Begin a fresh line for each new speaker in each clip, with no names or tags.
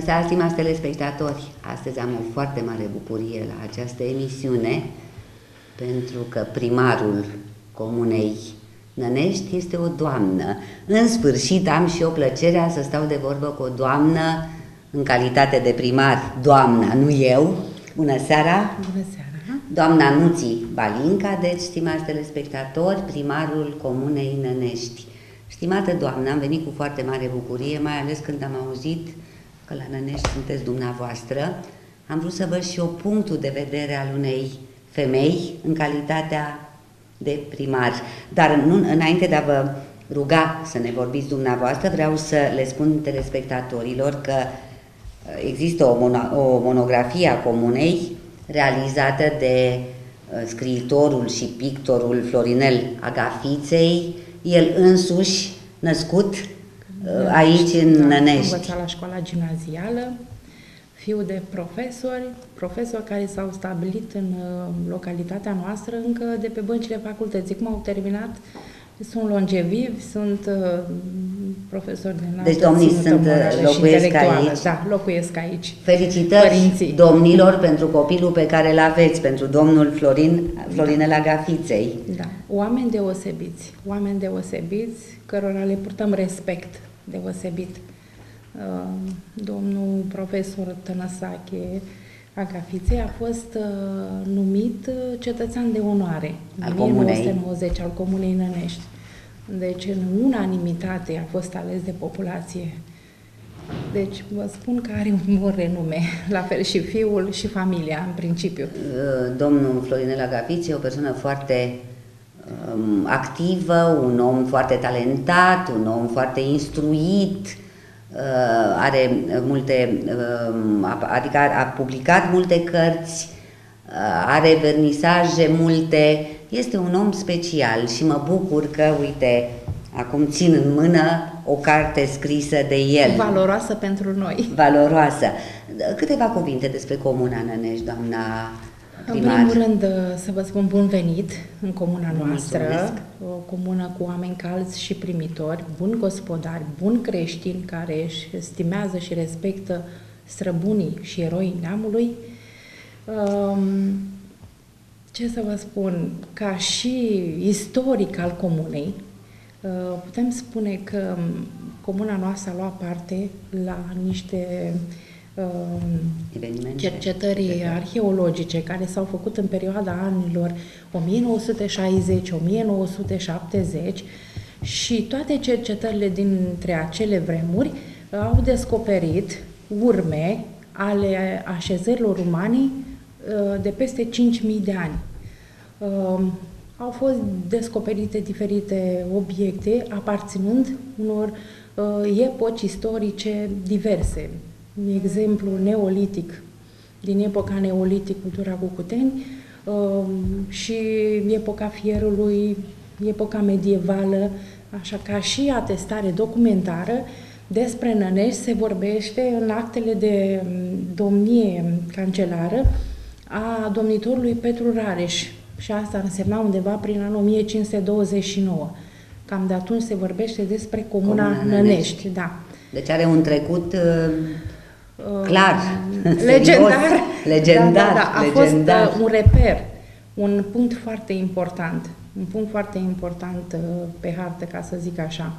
seara, stimați telespectatori! Astăzi am o foarte mare bucurie la această emisiune, pentru că primarul Comunei Nănești este o doamnă. În sfârșit am și o plăcerea să stau de vorbă cu o doamnă în calitate de primar, doamna, nu eu. Bună seara!
Bună seara!
Doamna Nuții Balinca, deci, stimați telespectatori, primarul Comunei Nănești. Stimată doamnă, am venit cu foarte mare bucurie, mai ales când am auzit că la Nănești sunteți dumneavoastră. Am vrut să văd și eu punctul de vedere al unei femei în calitatea de primar. Dar înainte de a vă ruga să ne vorbiți dumneavoastră, vreau să le spun telespectatorilor că există o monografie a Comunei realizată de scriitorul și pictorul Florinel Agafiței, el însuși născut aici în Nănești.
Învățat la școala gimnazială, fiu de profesori care s-au stabilit în localitatea noastră încă de pe băncile facultății. Cum au terminat, sunt longevivi, sunt profesori de înaltă.
Deci domnii locuiesc aici?
Da, locuiesc aici.
Felicitări
părinții
domnilor pentru copilul pe care îl aveți, pentru domnul Florinel Agafiței.
Da, oameni deosebiți, cărora le purtăm respect deosebit. Domnul profesor Tănăsache Agafiței a fost numit cetățean de onoare în 1990 al Comunei Nănești. Deci în unanimitate a fost ales de populație. Deci vă spun că are un bun renume, la fel și fiul și familia în principiu.
Domnul Florinel Agafiței e o persoană foarte activă, un om foarte talentat, un om foarte instruit, are multe, adică a publicat multe cărți, are vernisaje multe, este un om special și mă bucur că, uite, acum țin în mână o carte scrisă de el.
Valoroasă pentru noi.
Valoroasă. Câteva cuvinte despre Comuna Nănești, doamna primar.
În primul rând, să vă spun bun venit în comuna noastră, o comună cu oameni calzi și primitori, buni gospodari, buni creștini care își stimează și respectă străbunii și eroii neamului. Ce să vă spun, ca și istoric al comunei, putem spune că comuna noastră a luat parte la niște cercetări arheologice care s-au făcut în perioada anilor 1960-1970 și toate cercetările dintre acele vremuri au descoperit urme ale așezărilor umane de peste 5.000 de ani. Au fost descoperite diferite obiecte aparținând unor epoci istorice diverse. De exemplu, neolitic, din epoca neolitic, cultura Cucuteni, și epoca fierului, epoca medievală, așa ca și atestare documentară despre Nănești se vorbește în actele de domnie cancelară a domnitorului Petru Rareș, și asta însemna undeva prin anul 1529. Cam de atunci se vorbește despre Comuna Nănești, da. Deci
are un trecut clar,
legendar. Da. A fost un reper, un punct foarte important, pe hartă, ca să zic așa.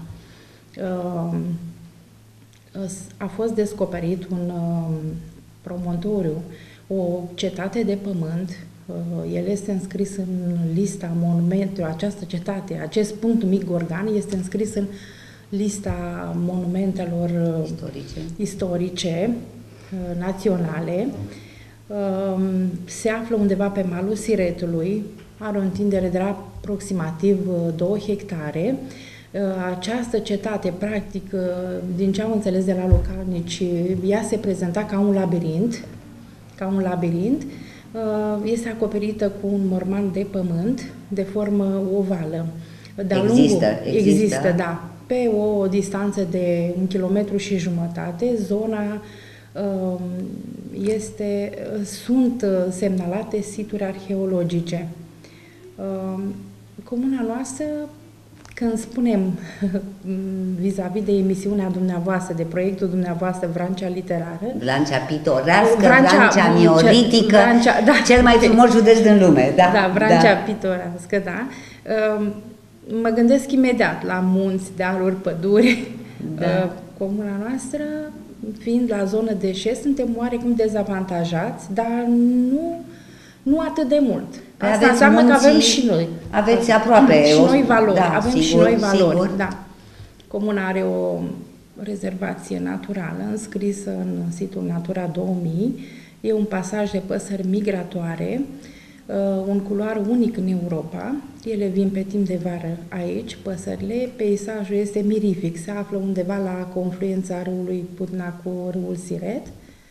A fost descoperit un promontoriu, o cetate de pământ. El este înscris în lista monumentelor, această cetate, acest punct Mic Gorgan este înscris în lista monumentelor istorice naționale. Se află undeva pe malul Siretului, are o întindere de aproximativ 2 hectare. Această cetate, practic, din ce am înțeles de la localnici, ea se prezenta ca un labirint, este acoperită cu un morman de pământ de formă ovală. Există, da. Pe o distanță de 1,5 km zona sunt semnalate situri arheologice. Comuna noastră când spunem vis-a-vis de emisiunea dumneavoastră, de proiectul dumneavoastră Vrancea Literară...
Vrancea pitorească, Vrancea mioritică,
da,
cel mai frumos județ din lume.
Da, Vrancea pitorească, da. Mă gândesc imediat la munți, dealuri, păduri. Da. Comuna noastră, fiind la zonă de șest, suntem oarecum dezavantajați, dar nu atât de mult. Asta înseamnă că avem și noi.
Aveți aproape
și noi valori.
Da,
avem
sigur,
și noi valori.
Sigur.
Da. Comuna are o rezervație naturală înscrisă în situl Natura 2000. E un pasaj de păsări migratoare, un culoar unic în Europa. Ele vin pe timp de vară aici, păsările. Peisajul este mirific. Se află undeva la confluența râului Putna cu râul Siret.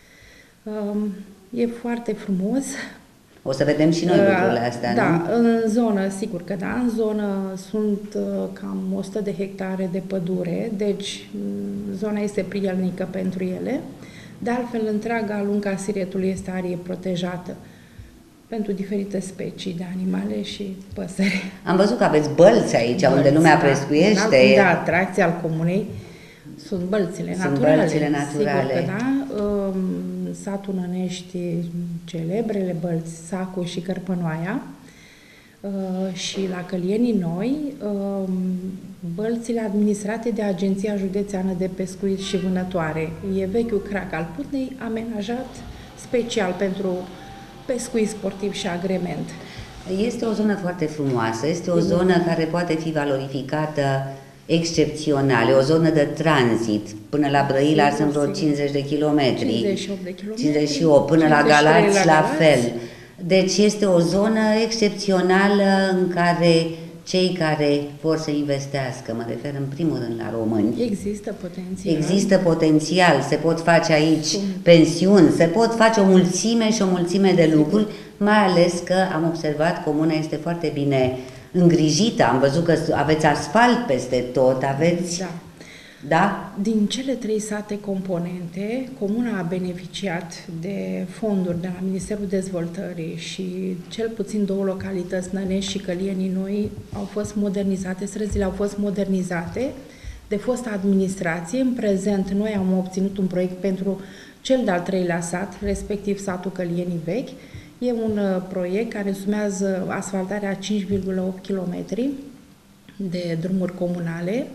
E foarte frumos.
O să vedem și noi lucrurile astea,
da,
nu?
în zonă, sigur că da, în zonă sunt cam 100 de hectare de pădure, deci zona este prielnică pentru ele. De altfel, întreaga lunga Siretului este arie protejată pentru diferite specii de animale și păsări.
Am văzut că aveți bălți aici, unde lumea pescuiește.
Da, atracția al comunei sunt bălțile naturale.
Bălțile naturale.
Sigur că da. Satul Nănești, celebrele bălți, Sacu și Cărpănoaia, și la Călienii Noi, bălțile administrate de Agenția Județeană de Pescuit și Vânătoare. E vechiul crac al Putnei, amenajat special pentru pescuit sportiv și agrement.
Este o zonă foarte frumoasă, este o zonă care poate fi valorificată excepțional, e o zonă de tranzit. Până la Brăila sunt vreo 50 de kilometri.
58 de kilometri.
58, până la Galați la fel. Deci este o zonă excepțională în care cei care vor să investească, mă refer în primul rând la români.
Există potențial.
Există potențial, se pot face aici pensiuni, se pot face o mulțime și o mulțime de lucruri, mai ales că am observat, comuna este foarte bine îngrijită, am văzut că aveți asfalt peste tot, aveți...
Da.
Da?
Din cele 3 sate componente, comuna a beneficiat de fonduri de la Ministerul Dezvoltării și cel puțin 2 localități, Nănești și Călienii Noi, au fost modernizate, străzile au fost modernizate de fosta administrație. În prezent, noi am obținut un proiect pentru cel de-al 3-lea sat, respectiv satul Călienii Vechi. E un proiect care însumează asfaltarea 5,8 km de drumuri comunale.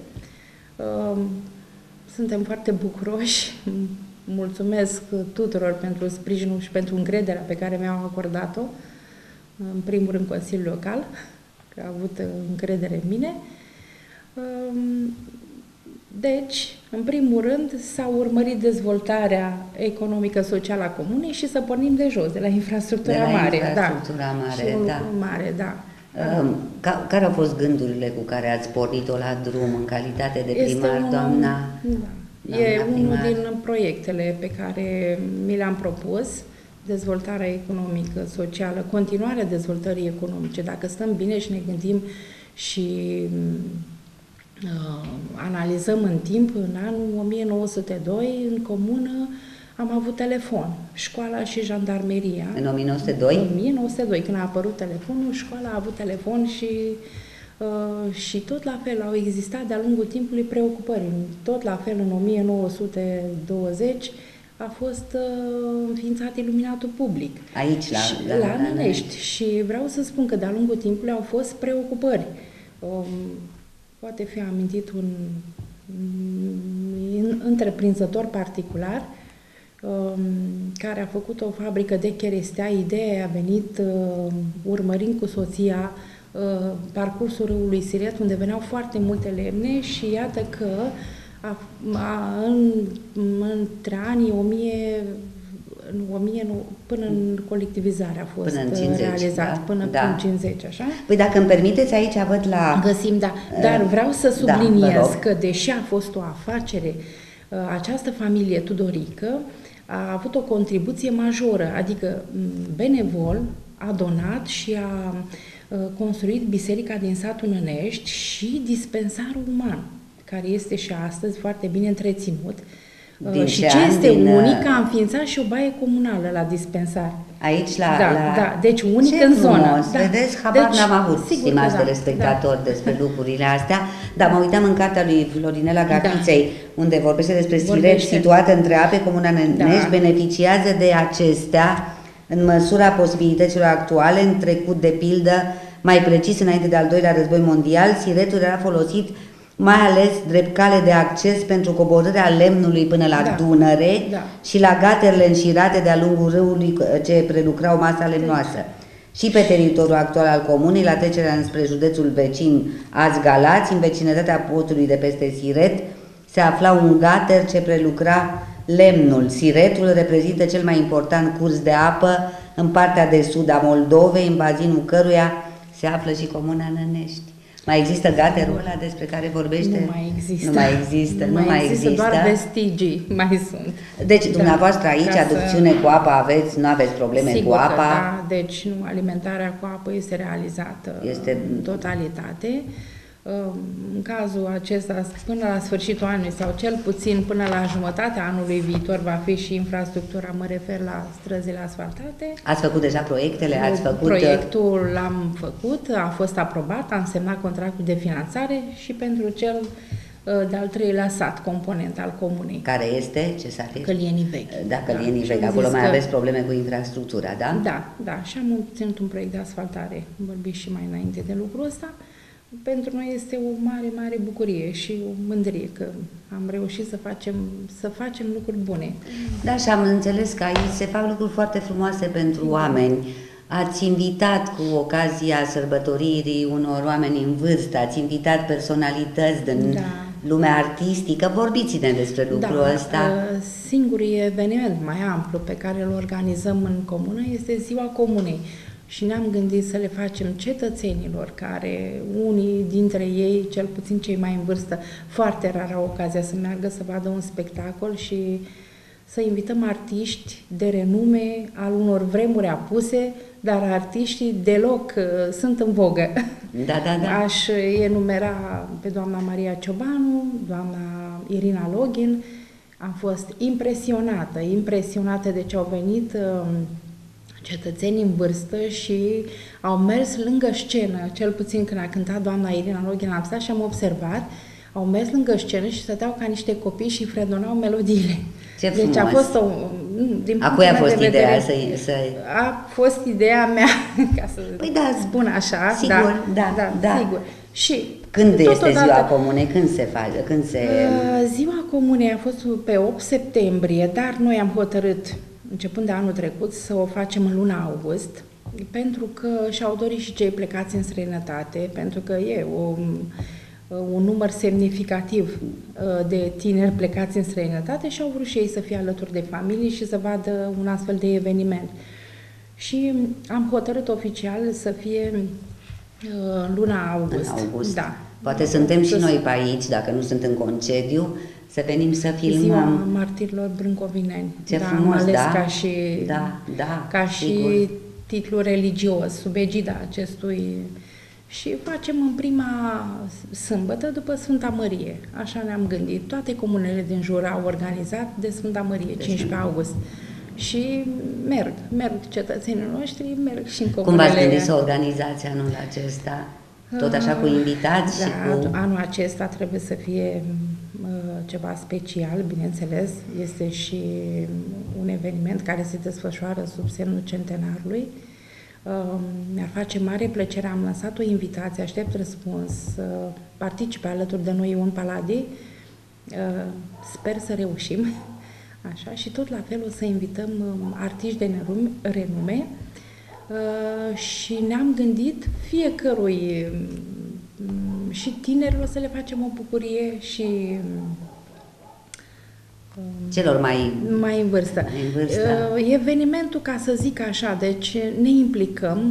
Suntem foarte bucuroși, mulțumesc tuturor pentru sprijinul și pentru încrederea pe care mi-au acordat-o, în primul rând Consiliul Local, că a avut încredere în mine. Deci, în primul rând, s-a urmărit dezvoltarea economică socială a comunei și să pornim de jos, de la infrastructura mare.
Infrastructura mare,
da. Mare, da.
Care au fost gândurile cu care ați pornit-o la drum în calitate de primar, doamna?
Da. E unul din proiectele pe care mi le-am propus, dezvoltarea economică, socială, continuarea dezvoltării economice. Dacă stăm bine și ne gândim și analizăm în timp, în anul 1902, în comună, am avut telefon, școala și jandarmeria.
În 1902?
În 1902, când a apărut telefonul, școala a avut telefon și tot la fel au existat de-a lungul timpului preocupări. Tot la fel, în 1920 a fost înființat iluminatul public.
Aici,
la Nănești. Și vreau să spun că de-a lungul timpului au fost preocupări. Poate fi amintit un întreprinzător particular care a făcut o fabrică de cherestea. Ideea a venit urmărind cu soția parcursul râului Siret, unde veneau foarte multe lemne și iată că între anii 1000 până în colectivizare a fost
până în 50,
realizat,
da?
Până în 50, așa?
Păi dacă îmi permiteți, aici văd la...
Găsim, da. Dar vreau să subliniez că, deși a fost o afacere, această familie Tudorică a avut o contribuție majoră, adică benevol a donat și a construit biserica din satul Nănești și dispensarul uman, care este și astăzi foarte bine întreținut. Și ce este unic, a înființat și o baie comunală la dispensar.
Aici
Da, deci unic în zonă.
Da. Vedeți, habar
deci,
n-am avut, stimați telespectatori, despre lucrurile astea, dar mă uitam în cartea lui Florinela Gafiței, unde vorbește despre Siret, situată între ape, comuna Nănești, beneficiază de acestea în măsura posibilităților actuale. În trecut, de pildă, mai precis înainte de al doilea război mondial, Siretul era folosit mai ales drept cale de acces pentru coborârea lemnului până la Dunăre și la gaterele înșirate de-a lungul râului ce prelucrau masa lemnoasă. Și pe teritoriul actual al comunei, la trecerea înspre județul vecin, azi Galați, în vecinătatea portului de peste Siret, se afla un gater ce prelucra lemnul. Siretul reprezintă cel mai important curs de apă în partea de sud a Moldovei, în bazinul căruia se află și comuna Nănești. Mai există gaterul ăla despre care vorbește?
Nu mai există.
Nu mai există.
Doar vestigii mai sunt.
Deci, dumneavoastră aici, aducțiune cu apă aveți, nu aveți probleme cu apa?
Da, deci nu, alimentarea cu apă este realizată în totalitate. În cazul acesta, până la sfârșitul anului sau cel puțin până la jumătatea anului viitor va fi și infrastructura, mă refer la străzile asfaltate.
Ați făcut deja proiectele?
Proiectul l-am făcut, a fost aprobat, am semnat contractul de finanțare și pentru cel de-al treilea sat, component al comunei.
Care este? Ce sat este?
Călienii Vechi.
Da, Călienii Vechi. Acolo mai aveți probleme cu infrastructura, da?
Da. Și am obținut un proiect de asfaltare. Vorbim și mai înainte de lucrul ăsta. Pentru noi este o mare bucurie și o mândrie că am reușit să facem lucruri bune.
Da, și am înțeles că aici se fac lucruri foarte frumoase pentru oameni. Ați invitat cu ocazia sărbătoririi unor oameni în vârstă, ați invitat personalități din lumea artistică. Vorbiți-ne despre lucrul ăsta.
Singurul eveniment mai amplu pe care îl organizăm în comună este Ziua Comunei. Și ne-am gândit să le facem cetățenilor care, unii dintre ei, cel puțin cei mai în vârstă, foarte rar au ocazia să meargă să vadă un spectacol și să invităm artiști de renume al unor vremuri apuse, dar artiștii deloc sunt în vogă.
Da.
Aș enumera pe doamna Maria Ciobanu, doamna Irina Login. Am fost impresionată de ce au venit cetățeni în vârstă și au mers lângă scenă, cel puțin când a cântat doamna Irina Login, am stat și am observat, au mers lângă scenă și stăteau ca niște copii și fredonau melodiile.
Ce frumos!
Deci a fost
a cui a fost ideea să...
A fost ideea mea, ca să spun așa.
Sigur, da.
Sigur. Și
când este Ziua Comunei? Când se face?
Ziua Comunei a fost pe 8 septembrie, dar noi am hotărât începând de anul trecut, să o facem în luna august, pentru că și-au dorit și cei plecați în străinătate, pentru că e un număr semnificativ de tineri plecați în străinătate și au vrut și ei să fie alături de familie și să vadă un astfel de eveniment. Și am hotărât oficial să fie în luna august.
În august.
Da.
Poate suntem și noi pe aici, dacă nu sunt în concediu, să venim să filmăm.
Ziua martirilor brâncovineni.
Ce frumos,
ales
ca
și titlu religios, sub egida acestui. Și facem în prima sâmbătă după Sfânta Mărie. Așa ne-am gândit. Toate comunele din jur au organizat de Sfânta Mărie, 15 august. Și merg cetățenii noștri, merg și în comunele.
Cum v-ați gândit să organizați anul acesta? Tot așa cu invitați?
Anul acesta trebuie să fie ceva special, bineînțeles. Este și un eveniment care se desfășoară sub semnul centenarului. Mi-ar face mare plăcere, am lansat o invitație, aștept răspuns, să participe alături de noi Ion Paladi. Sper să reușim. Așa, și tot la fel o să invităm artiști de renume și ne-am gândit fiecărui și tinerilor să le facem o bucurie și
celor
mai în vârstă. Evenimentul, ca să zic așa, deci ne implicăm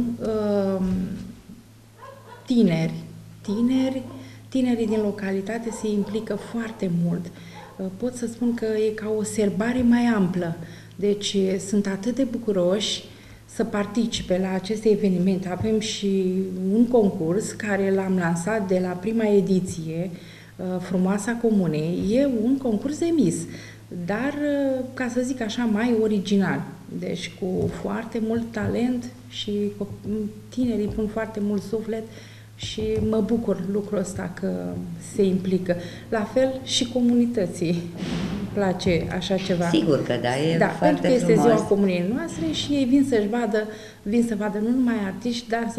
tinerii din localitate se implică foarte mult. Pot să spun că e ca o serbare mai amplă. Deci sunt atât de bucuroși să participe la aceste evenimente. Avem și un concurs care l-am lansat de la prima ediție, Frumoasa Comunei. E un concurs de Miss. dar, ca să zic așa, mai original. Deci cu foarte mult talent și tinerii pun foarte mult suflet și mă bucur lucrul ăsta că se implică. La fel și comunității place așa ceva.
Sigur că da, e foarte
pentru că este
frumos.
ziua comunei noastre și ei vin să vadă nu numai artiști, dar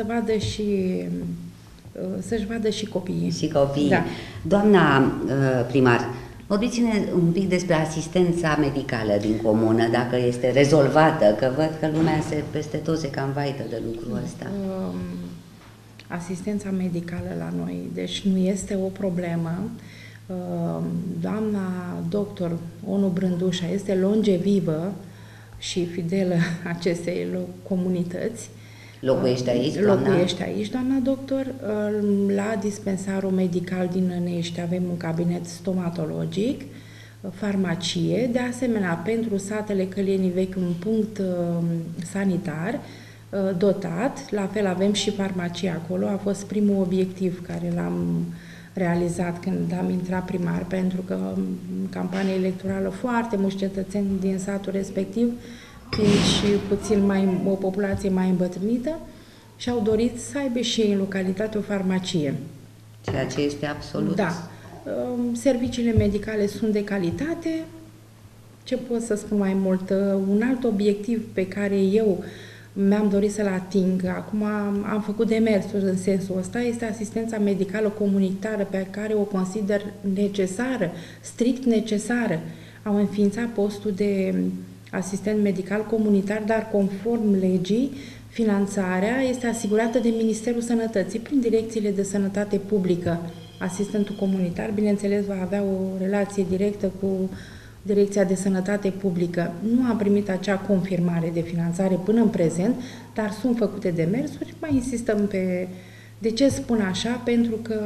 să-și vadă și copiii.
Și copiii.
Da.
Doamna primar, vorbiți-ne un pic despre asistența medicală din comună, dacă este rezolvată, că văd că lumea peste tot se cam vaită de lucrul ăsta.
Asistența medicală la noi, deci nu este o problemă. Doamna doctor Onu Brândușa este longevivă și fidelă acestei comunități.
Locuiește aici, doamna?
Locuiește aici, doamna doctor. La dispensarul medical din Nănești avem un cabinet stomatologic, farmacie, de asemenea pentru satele Călienii Vechi un punct sanitar dotat, la fel avem și farmacie acolo, a fost primul obiectiv care l-am realizat când am intrat primar, pentru că în campanie electorală foarte mulți cetățeni din satul respectiv, fiind și o populație mai îmbătrânită, și-au dorit să aibă și în localitate o farmacie.
Ceea ce este absolut...
Da. Serviciile medicale sunt de calitate. Ce pot să spun mai mult? Un alt obiectiv pe care eu mi-am dorit să-l ating, acum am făcut demersuri în sensul ăsta, este asistența medicală comunitară pe care o consider necesară, strict necesară. Am înființat postul de asistent medical comunitar, dar conform legii, finanțarea este asigurată de Ministerul Sănătății prin direcțiile de sănătate publică. Asistentul comunitar, bineînțeles, va avea o relație directă cu Direcția de Sănătate Publică. Nu am primit acea confirmare de finanțare până în prezent, dar sunt făcute demersuri. Mai insistăm pe... De ce spun așa? Pentru că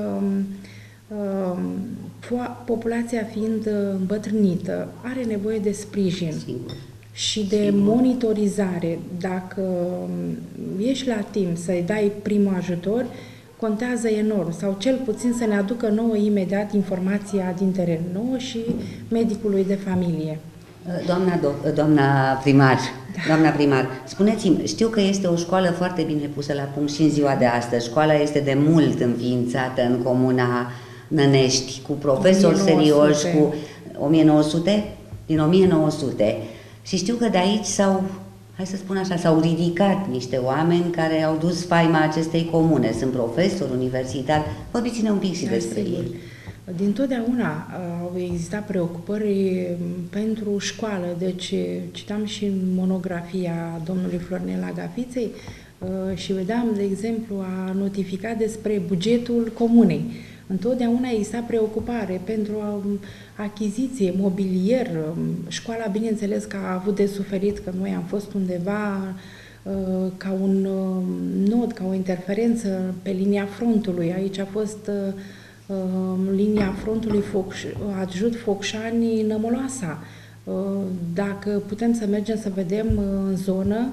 populația fiind îmbătrânită, are nevoie de sprijin.
Sigur.
Și de monitorizare. Dacă ești la timp să-i dai primul ajutor, contează enorm, sau cel puțin să ne aducă nouă imediat informația din teren, nouă și medicului de familie.
Doamna primar, spuneți-mi, știu că este o școală foarte bine pusă la punct și în ziua de astăzi. Școala este de mult înființată în comuna Nănești, cu profesori serioși, cu 1900? Din 1900. Și știu că de aici hai să spun așa, s-au ridicat niște oameni care au dus faima acestei comune. Sunt profesori, universitari. Vorbiți-ne un pic și despre ei.
Dintotdeauna au existat preocupări pentru școală. Deci citam și monografia domnului Florinel Agafiței și vedeam, de exemplu, a notificat despre bugetul comunei. Întotdeauna exista preocupare pentru achiziție, mobilier. Școala, bineînțeles, că a avut de suferit, că noi am fost undeva ca un nod, ca o interferență pe linia frontului. Aici a fost linia frontului Adjut Focșani-Nămoloasa. Dacă putem să mergem să vedem în zonă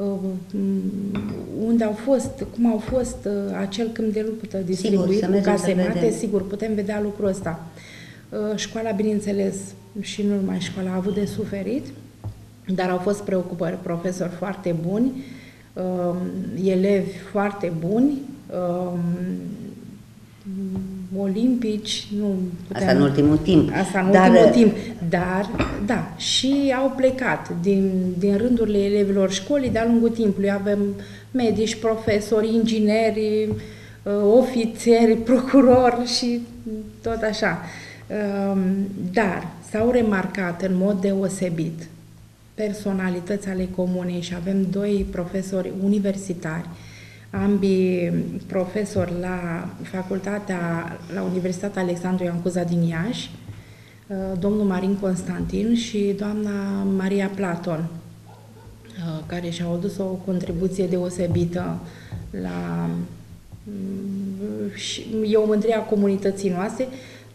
unde au fost, cum au fost acel câmp de luptă distribuit cu casemate, sigur, putem vedea lucrul ăsta. Școala, bineînțeles, și nu numai școala, a avut de suferit, dar au fost preocupări, profesori foarte buni, elevi foarte buni, olimpici, nu puteam...
Asta în ultimul timp.
Asta în ultimul timp. Dar, da, și au plecat din rândurile elevilor școlii de-a lungul timpului. Avem medici, profesori, ingineri, ofițeri, procurori și tot așa. Dar s-au remarcat în mod deosebit personalități ale comunei și avem 2 profesori universitari, ambii profesori la la Universitatea Alexandru Ioan Cuza din Iași, domnul Marin Constantin și doamna Maria Platon, care și-au adus o contribuție deosebită e o mândrie a comunității noastre,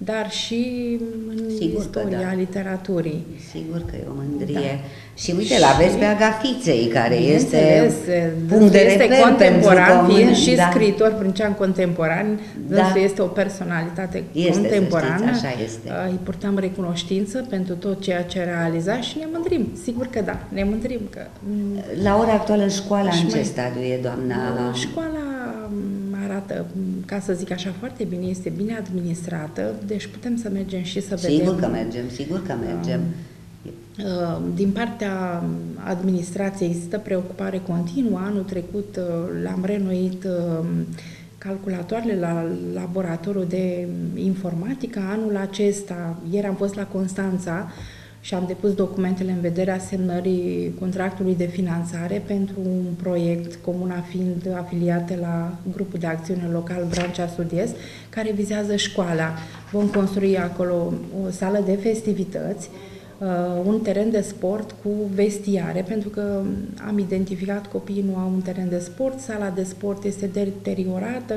dar și în
Sigur
istoria literaturii.
Sigur că e o mândrie. Și uite, l-aveți pe Agafiței, care este
punct de reper contemporan, fiind și
da.
scriitor prâncean contemporan,
Da.
este o personalitate
Este,
contemporană.
să știți, așa este.
Îi purtăm recunoștință pentru tot ceea ce realiza și ne mândrim. Sigur că da, ne mândrim că...
La ora actuală, școala în ce stadiu e, doamna?
Școala arată, ca să zic așa, foarte bine, este bine administrată, deci putem să mergem și să vedem.
Sigur că mergem, sigur că mergem.
Din partea administrației există preocupare continuă. Anul trecut l-am reînnoit calculatoarele la laboratorul de informatică. Anul acesta, ieri am fost la Constanța și am depus documentele în vederea semnării contractului de finanțare pentru un proiect, comuna fiind afiliate la grupul de acțiune local Vrancea Sud-Est, care vizează școala. Vom construi acolo o sală de festivități, un teren de sport cu vestiare, pentru că am identificat copiii nu au un teren de sport, sala de sport este deteriorată,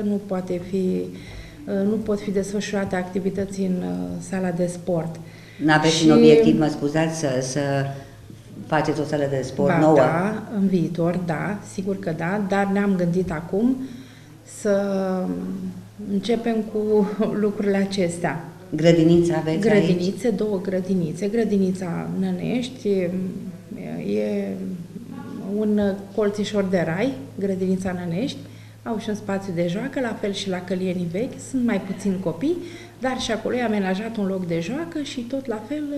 nu pot fi desfășurate activități în sala de sport.
N-aveți un obiectiv, mă scuzați, să faceți o sală de sport nouă?
Da, în viitor, da, sigur că da, dar ne-am gândit acum să începem cu lucrurile acestea.
Grădiniță aveți
Grădinițe,
aici?
două grădinițe. Grădinița Nănești e un colțișor de rai, grădinița Nănești, au și un spațiu de joacă, la fel și la Călienii Vechi, sunt mai puțini copii, dar și acolo e amenajat un loc de joacă și tot la fel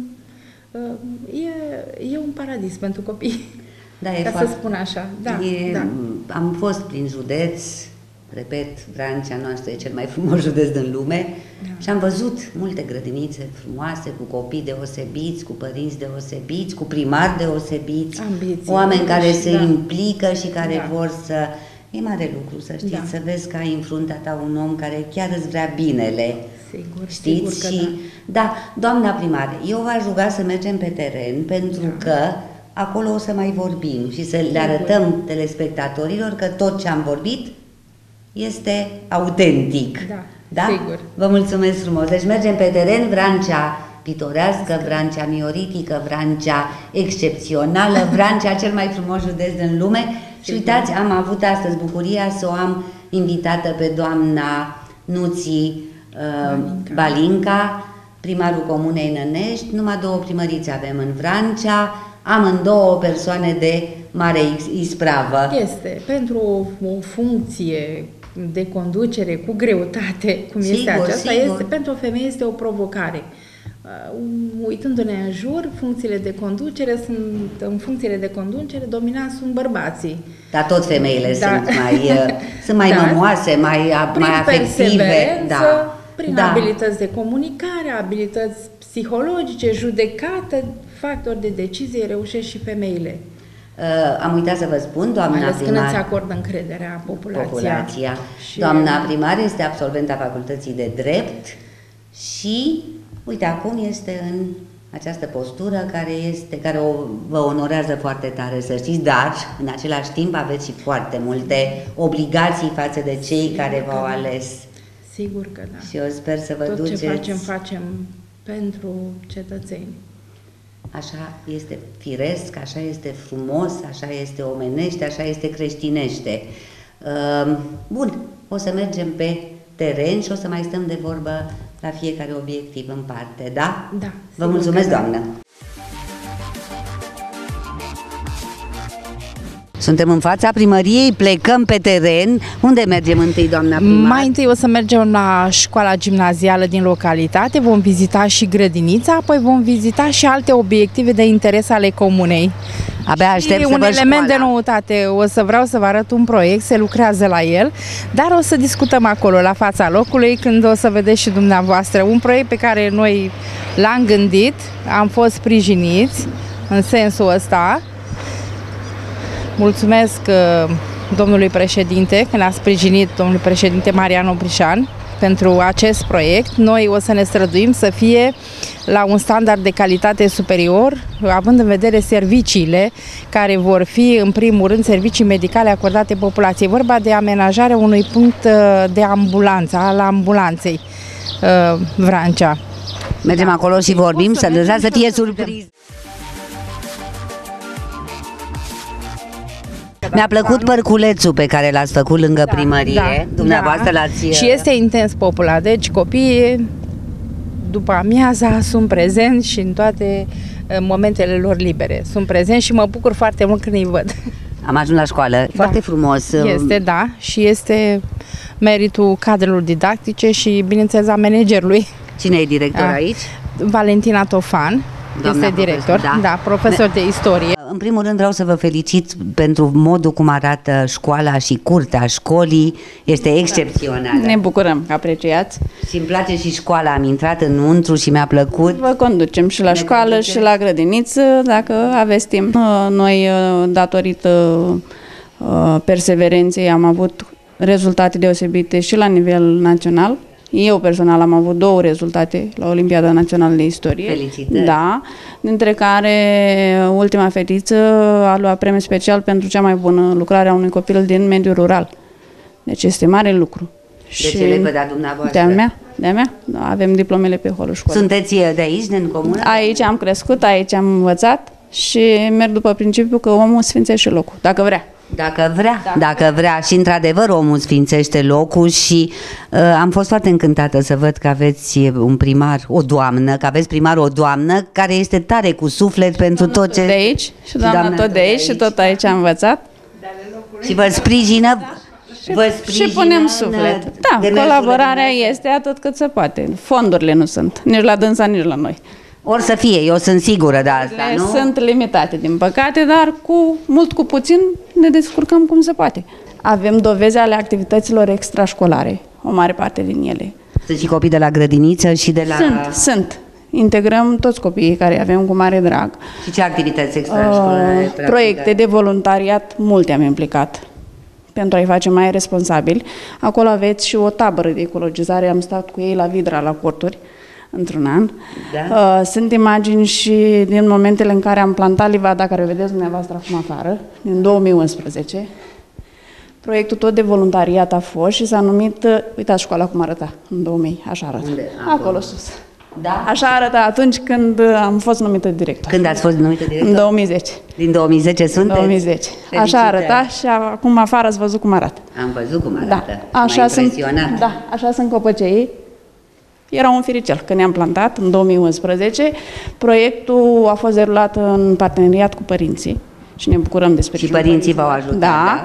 e un paradis pentru copii,
Da,
ca să spun așa. Da, da.
Am fost prin județ, repet, Vrancea noastră e cel mai frumos județ din lume, da. Și am văzut multe grădinițe frumoase, cu copii deosebiți, cu părinți deosebiți, cu primari deosebiți,
ambiții,
oameni care se
da.
implică și care vor să... E mare lucru, să știți, să vezi că ai în fruntea ta un om care chiar îți vrea binele.
Sigur,
știți?
sigur că
și, da, doamna primar, eu v-aș ruga să mergem pe teren, pentru că acolo o să mai vorbim și să le arătăm telespectatorilor că tot ce am vorbit este autentic.
Da,
da?
sigur.
Vă mulțumesc frumos. Deci mergem pe teren, Vrancea pitorească, Vrancea mioritică, Vrancea excepțională, Vrancea cel mai frumos județ din lume. Și uitați, am avut astăzi bucuria să o am invitată pe doamna Nuții Balinca, primarul comunei Nănești. Numai două primăriți avem în Vrancea, amândouă persoane de mare ispravă.
Este pentru o funcție de conducere cu greutate, cum este aceasta, este, pentru o femeie este o provocare. Uitându-ne în jur, funcțiile de conducere în funcțiile de conducere dominanți sunt bărbații.
Dar tot femeile sunt mai mămoase, mai afective.
Prin abilități de comunicare, abilități psihologice, judecată, factori de decizie, reușesc și femeile.
Am uitat să vă spun, doamna primar...
Mai ales când îți acordă încrederea populația.
Doamna primar este absolventa Facultății de Drept și, uite, acum este în această postură care vă onorează foarte tare, să știți, dar în același timp aveți și foarte multe obligații față de cei care v-au ales.
Sigur că da.
Și eu sper să vă duceți...
Tot ce facem pentru cetățeni.
Așa este firesc, așa este frumos, așa este omenește, așa este creștinește. Bun, o să mergem pe teren și o să mai stăm de vorbă la fiecare obiectiv în parte, da?
Da.
Vă mulțumesc, doamnă! Suntem în fața primăriei, plecăm pe teren. Unde mergem întâi, doamna primar?
Mai întâi o să mergem la școala gimnazială din localitate, vom vizita și grădinița, apoi vom vizita și alte obiective de interes ale comunei.
Abia aștept să văd
un element
școala.
de noutate, vreau să vă arăt un proiect, se lucrează la el, dar o să discutăm acolo, la fața locului, când o să vedeți și dumneavoastră. Un proiect pe care noi l-am gândit, am fost sprijiniți în sensul ăsta. Mulțumesc domnului președinte, că ne-a sprijinit domnul președinte Marian Oprișan pentru acest proiect. Noi o să ne străduim să fie la un standard de calitate superior, având în vedere serviciile care vor fi, în primul rând, servicii medicale acordate populației. Vorba de amenajarea unui punct de ambulanță, al ambulanței. Vrancea.
Mergem acolo și vorbim, să lăsați să fie surpriză. Mi-a plăcut părculețul pe care l-ați făcut lângă primărie, dumneavoastră l-ați...
Și este intens populat, deci copiii după amiaza sunt prezenți și în toate momentele lor libere. Sunt prezenți și mă bucur foarte mult când îi văd.
Am ajuns la școală, foarte frumos.
Este, da, și este meritul cadrelor didactice și, bineînțeles, a managerului.
Cine e director aici?
Valentina Tofan.
Doamna
este director,
profesor,
profesor de istorie.
În primul rând vreau să vă felicit pentru modul cum arată școala și curtea școlii, este excepțională.
Ne bucurăm că apreciați.
Și îmi place și școala, am intrat înăuntru și mi-a plăcut.
Vă conducem și la școală și la grădiniță, dacă aveți timp. Noi, datorită perseverenței, am avut rezultate deosebite și la nivel național. Eu personal am avut 2 rezultate la Olimpiada Națională de Istorie.
Felicitări! Da,
dintre care ultima fetiță a luat premiu special pentru cea mai bună lucrare a unui copil din mediul rural. Deci este mare lucru.
De ce lepăda dumneavoastră?
De-a mea. Avem diplomele pe holul școlii.
Sunteți de aici, din comună?
Aici am crescut, aici am învățat și merg după principiul că omul sfințește locul, dacă vrea.
Dacă vrea și într-adevăr omul sfințește locul și am fost foarte încântată să văd că aveți un primar, o doamnă, o doamnă care este tare cu suflet pentru tot ce...
de aici și doamna tot de aici și tot aici am învățat.
Și vă sprijină...
Și punem suflet. Da, colaborarea este atât cât se poate. Fondurile nu sunt, nici la dânsa, nici la noi.
Or să fie, eu sunt sigură de asta, nu?
Sunt limitate, din păcate, dar cu puțin ne descurcăm cum se poate. Avem dovezi ale activităților extrașcolare, o mare parte din ele.
Sunt și copii de la grădiniță și de la...
Sunt. Integrăm toți copiii care avem cu mare drag.
Și ce activități extrașcolare?
Proiecte de voluntariat, multe am implicat pentru a-i face mai responsabili. Acolo aveți și o tabără de ecologizare, am stat cu ei la Vidra, la corturi, într-un an. Da. Sunt imagini și din momentele în care am plantat livada, care o vedeți dumneavoastră acum afară, din 2011. Proiectul tot de voluntariat a fost și s-a numit, uitați școala cum arăta, în 2000, așa arată.
Unde?
Acolo sus.
Da?
Așa arăta atunci când am fost numită director.
Când ați fost numită director?
În 2010.
Din 2010 sunteți?
2010. Așa arăta și acum afară ați văzut cum arată.
Am văzut cum arată.
Da. Așa
sunt,
așa sunt copăceii. Era un firicel. Când ne-am plantat, în 2011, proiectul a fost derulat în parteneriat cu părinții și ne bucurăm despre
și părinții v-au ajutat,
da?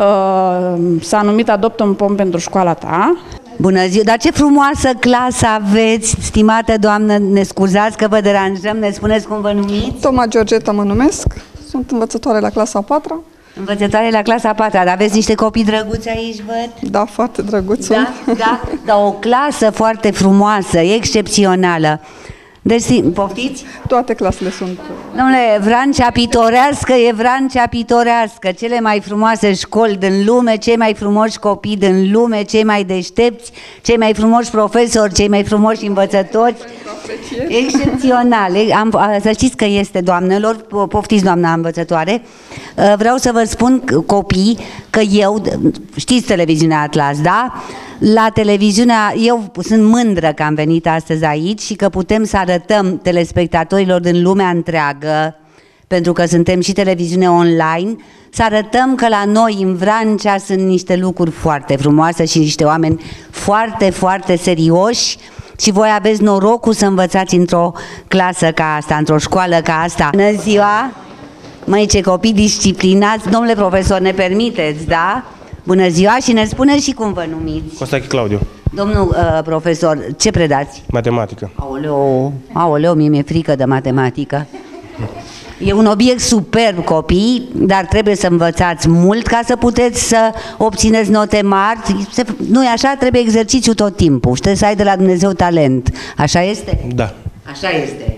S-a numit Adoptă un pom pentru școala ta.
Bună ziua! Dar ce frumoasă clasă aveți, stimată doamnă, ne scuzați că vă deranjăm, ne spuneți cum vă numiți?
Toma Georgeta mă numesc, sunt învățătoare la clasa 4-a.
Învățătoare la clasa 4-a, dar aveți niște copii drăguți aici, văd?
Da, foarte drăguți
sunt. Da, o clasă foarte frumoasă, excepțională. Deci, poftiți?
Toate clasele sunt.
Domnule, Vrancea pitorească e Vrancea pitorească. Cele mai frumoase școli din lume, cei mai frumoși copii din lume, cei mai deștepți, cei mai frumoși profesori, cei mai frumoși învățători. Excepțional. Să știți că este, doamnelor, poftiți, doamna învățătoare. Vreau să vă spun, copii, că eu, știți televiziunea Atlas, da? La televiziunea, eu sunt mândră că am venit astăzi aici și că putem să arătăm telespectatorilor din lumea întreagă, pentru că suntem și televiziune online, să arătăm că la noi în Vrancea sunt niște lucruri foarte frumoase și niște oameni foarte, foarte serioși și voi aveți norocul să învățați într-o clasă ca asta, într-o școală ca asta. Bună ziua! Măi, ce copii disciplinați! Domnule profesor, ne permiteți, da? Bună ziua și ne spuneți și cum vă numiți.
Costache Claudiu.
Domnul profesor, ce predați?
Matematică.
Aoleu, mie mi-e frică de matematică. E un obiect superb, copii, dar trebuie să învățați mult ca să puteți să obțineți note mari. Nu-i așa? Trebuie exercițiu tot timpul. Știi, să ai de la Dumnezeu talent. Așa este?
Da.
Așa este.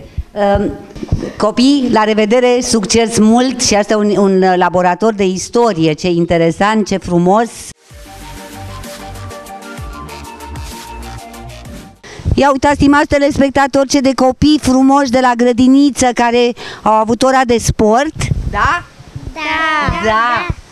Copii, la revedere, succes mult și asta e un laborator de istorie, ce interesant, ce frumos. Ia uitați, stimați telespectatori, ce de copii frumoși de la grădiniță care au avut ora de sport. Da?
Da.
Da.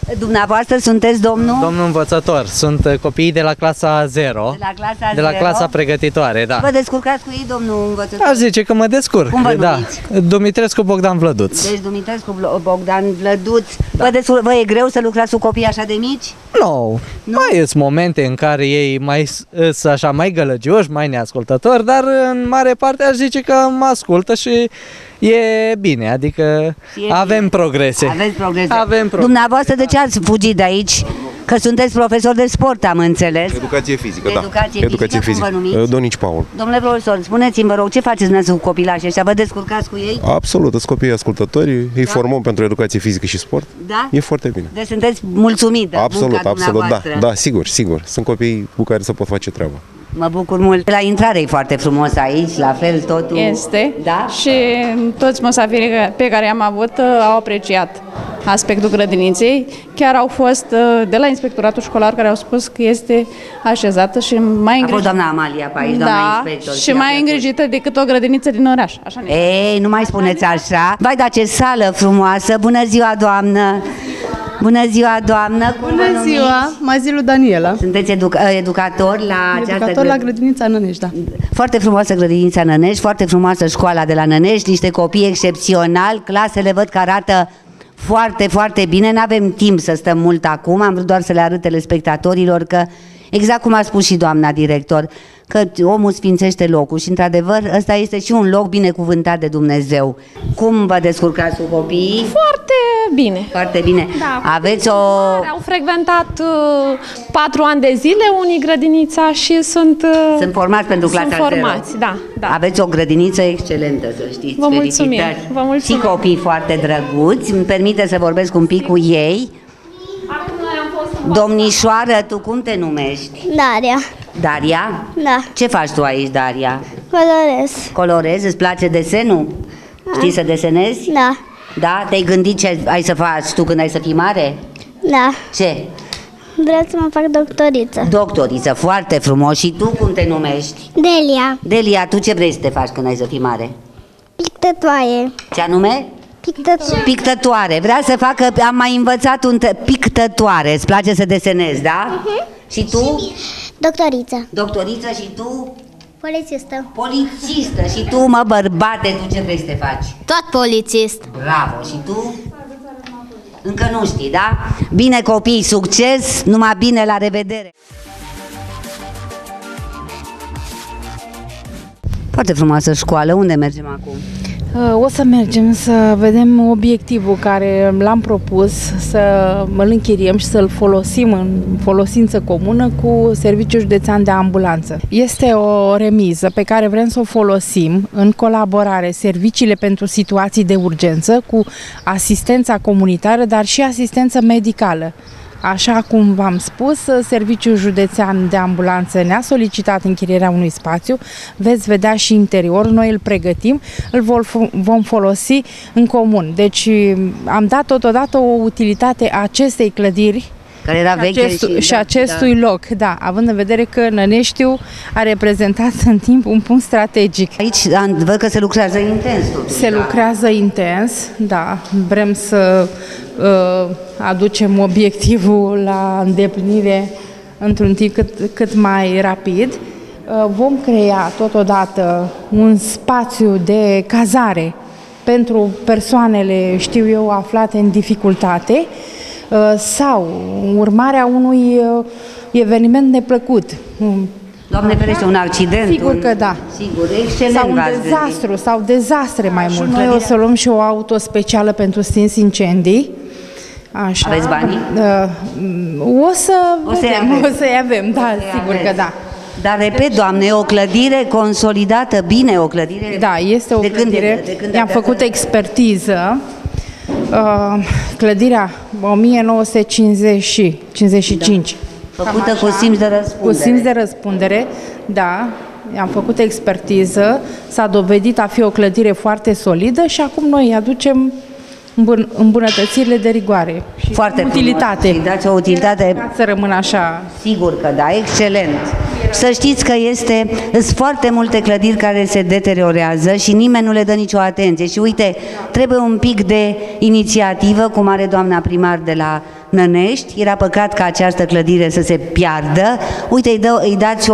Dumneavoastră sunteți domnul?
Domnul învățător. Sunt copiii de la clasa 0.
De la clasa
pregătitoare, da.
Vă descurcați cu ei, domnul învățător?
Aș zice că mă descurc.
Cum vă
da.
numiți?
Dumitrescu Bogdan Vlăduț.
Deci Dumitrescu Bogdan Vlăduț. Da. Vă e greu să lucrați cu copii așa de mici?
Nu. Mai sunt momente în care ei sunt așa mai gălăgioși, mai neascultători, dar în mare parte aș zice că mă ascultă și e bine, adică avem progrese.
Aveți progrese.
Avem progrese.
Dumneavoastră de ce ați fugit de aici? Că sunteți profesor de sport, am înțeles.
Educație fizică,
Educație fizică. Cum vă numiți?
Donici Paul.
Domnule profesor, spuneți-mi, vă rog, ce faceți dumneavoastră cu copilașii ăștia? Vă descurcați cu ei?
Absolut, sunt copii ascultători, îi formăm pentru educație fizică și sport.
Da?
E foarte bine.
Deci sunteți mulțumit de munca dumneavoastră.
Da, sigur. Sunt copii cu care se pot face treaba.
Mă bucur mult. La intrare e foarte frumos aici, la fel totul.
Este.
Da?
Și toți musafirii pe care am avut au apreciat aspectul grădiniței. Chiar au fost de la inspectoratul școlar care au spus că este așezată și mai îngrijită.
A fost doamna Amalia pe aici, doamna inspector.
Și mai îngrijită decât o grădiniță din oraș. Așa
Ei, nu mai spuneți așa. Vai, dar ce sală frumoasă. Bună ziua, doamnă. Bună ziua, doamnă!
Bună ziua! Mazilu Daniela.
Sunteți educator la
Educator la grădinița Nănești, da.
Foarte frumoasă grădinița Nănești, foarte frumoasă școala de la Nănești, niște copii excepționali, clasele văd că arată foarte, foarte bine. N-avem timp să stăm mult acum, am vrut doar să le arăt telespectatorilor că, exact cum a spus și doamna director, că omul sfințește locul și, într-adevăr, ăsta este și un loc binecuvântat de Dumnezeu. Cum vă descurcați cu copiii?
Foarte bine.
Foarte bine.
Da,
Aveți
au frecventat 4 ani de zile unii grădinița și sunt
formați pentru clasa 0.
formați, da.
Aveți o grădiniță excelentă, să știți.
Vă mulțumim. Vă mulțumim.
Și copii foarte drăguți. Îmi permite să vorbesc un pic cu ei. Domnișoară, tu cum te numești?
Daria.
Daria?
Da.
Ce faci tu aici, Daria?
Colorez.
Colorezi? Îți place desenul?
Da.
Știi să desenezi?
Da.
Da? Te-ai gândit ce ai să faci tu când ai să fii mare?
Da.
Ce?
Vreau să mă fac doctoriță.
Doctoriță, foarte frumos. Și tu cum te numești?
Delia.
Delia, tu ce vrei să te faci când ai să fii mare?
Pictătoare.
Ce anume?
Pictătoare.
Pictătoare. Vrea să facă, am mai învățat pictătoare. Îți place să desenezi, da? Și tu?
Doctoriță.
Doctoriță și tu?
Polițistă.
Polițistă. Și tu, mă, bărbate, tu ce vrei să te faci?
Tot polițist.
Bravo. Și tu? Încă nu știi, da? Bine, copii, succes, numai bine, la revedere! Foarte frumoasă școală. Unde mergem acum?
O să mergem să vedem obiectivul care l-am propus, să îl închiriem și să-l folosim în folosință comună cu Serviciul Județean de Ambulanță. Este o remiză pe care vrem să o folosim în colaborare serviciile pentru situații de urgență cu asistența comunitară, dar și asistență medicală. Așa cum v-am spus, Serviciul Județean de Ambulanță ne-a solicitat închirierea unui spațiu, veți vedea și interiorul, noi îl pregătim, îl vom folosi în comun. Deci am dat totodată o utilitate a acestei clădiri
care era veche
și acestui loc, da, având în vedere că Năneștiu a reprezentat în timp un punct strategic.
Aici văd că se lucrează intens.
Se lucrează intens, da, vrem să aducem obiectivul la îndeplinire într-un timp cât mai rapid. Vom crea totodată un spațiu de cazare pentru persoanele, știu eu, aflate în dificultate sau urmarea unui eveniment neplăcut.
Doamne ferește, un accident.
Sigur că da.
Sigur, excelent.
Sau un dezastru, sau dezastre mai mult. Noi o să luăm și o auto specială pentru stins incendii. Așa.
Aveți banii?
O să-i avem, da, sigur că da.
Dar, repet, Doamne, e o clădire consolidată bine, o clădire...
Da, este o clădire, i-am făcut expertiză, clădirea 1955.
Da. Făcută cu simț de răspundere.
Cu simț de răspundere, da. Am făcut expertiză, s-a dovedit a fi o clădire foarte solidă și acum noi aducem îmbunătățirile de rigoare și
foarte
utilitate.
Frumos. Dați o utilitate.
Să rămână așa.
Sigur că da, excelent. Să știți că sunt foarte multe clădiri care se deteriorează și nimeni nu le dă nicio atenție. Și uite, trebuie un pic de inițiativă, cum are doamna primar de la Nănești, era păcat ca această clădire să se piardă. Uite, îi dați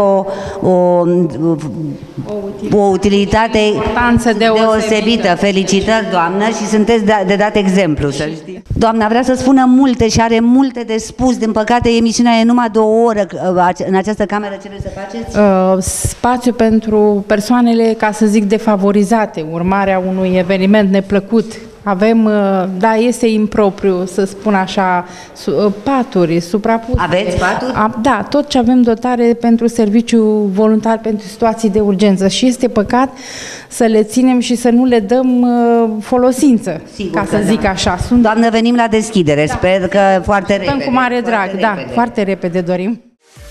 o utilitate deosebită. Felicitări, doamnă, și sunteți de dat exemplu, să știți. Doamna vrea să spună multe și are multe de spus. Din păcate, emisiunea e numai 2 ore. În această cameră ce vreți să faceți?
Spațiu pentru persoanele, ca să zic, defavorizate, urmarea unui eveniment neplăcut. Avem, da, este impropriu să spun așa, paturi suprapuse.
Aveți paturi?
Da, tot ce avem dotare pentru serviciu voluntar pentru situații de urgență și este păcat să le ținem și să nu le dăm folosință,
Sigur
ca să zic așa.
Doamnă, venim la deschidere, sper că foarte repede.
Cu mare drag, da, foarte repede dorim.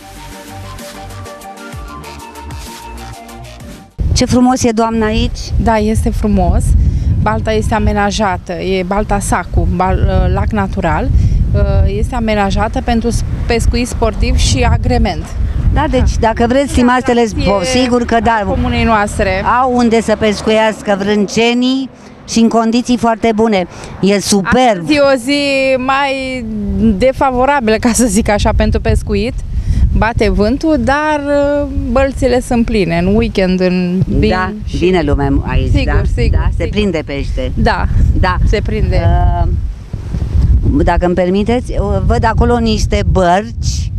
Ce frumos e, doamna, aici?
Da, este frumos. Balta este amenajată, e Balta Sacu, lac natural, este amenajată pentru pescuit sportiv și agrement.
Da, deci dacă vreți, stimați telespectatori, sigur că da,
comunei noastre
au unde să pescuiască vrâncenii și în condiții foarte bune. E superb.
Astăzi e o zi mai defavorabilă, ca să zic așa, pentru pescuit. Bate vântul, dar bălțile sunt pline. În weekend vin.
Da, vine lumea aici.
Sigur,
da?
sigur.
Da, se prinde pește.
Da, se prinde.
Dacă îmi permiteți, văd acolo niște bărci.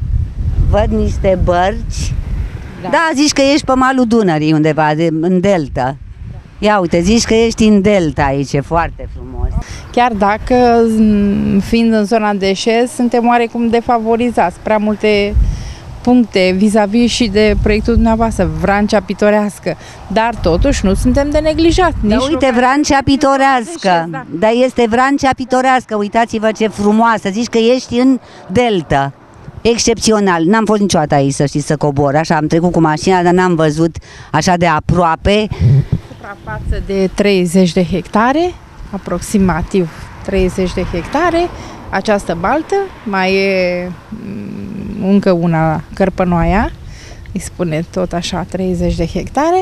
Da, zici că ești pe malul Dunării undeva, în delta. Ia uite, zici că ești în delta aici, e foarte frumos.
Chiar dacă, fiind în zona de șez, suntem oarecum defavorizați. Prea multe puncte vis-a-vis și de proiectul dumneavoastră, Vrancea Pitorească. Dar totuși nu suntem de neglijat.
Da, uite, Vrancea Pitorească.
Da.
Dar este Vrancea Pitorească, uitați-vă ce frumoasă. Zici că ești în delta. Excepțional. N-am fost niciodată aici, să știți, să cobor. Așa, am trecut cu mașina, dar n-am văzut așa de aproape.
Suprafață de 30 de hectare, aproximativ 30 de hectare. Această baltă, mai e încă una, Cărpănoaia, îi spune tot așa, 30 de hectare.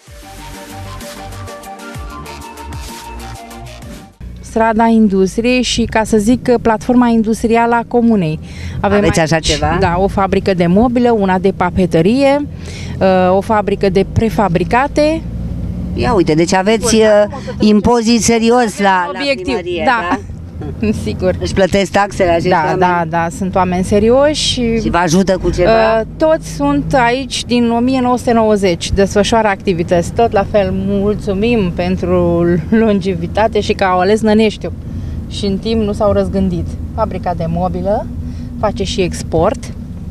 Strada Industriei și, ca să zic, platforma industrială a comunei.
Aveți așa ceva?
Da, o fabrică de mobilă, una de papetărie, o fabrică de prefabricate.
Ia uite, deci aveți impozit serios la primărie,
da? Sigur.
Își plătesc taxele acești oameni?
Da, sunt oameni serioși. Și
vă ajută cu ceva?
Toți sunt aici din 1990, desfășoară activități. Tot la fel, mulțumim pentru longevitate și că au ales Năneștiul. Și în timp nu s-au răzgândit. Fabrica de mobilă face și export.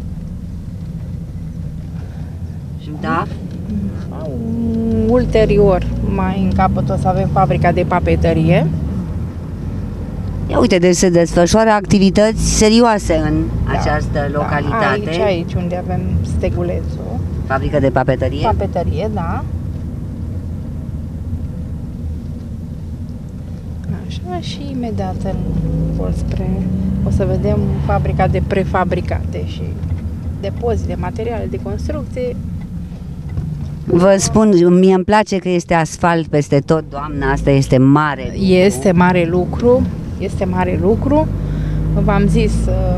Da?
Ulterior, mai în capăt o să avem fabrica de papetărie.
Ia uite, deci se desfășoară activități serioase în această localitate.
Aici unde avem stegulețul.
Fabrică de papetărie?
Papetărie, da. Așa, și imediat în vol spre, o să vedem fabrica de prefabricate și depozite, materiale de construcție.
Vă spun, mie îmi place că este asfalt peste tot, doamna, asta este mare lucru.
Este mare lucru, este mare lucru. V-am zis,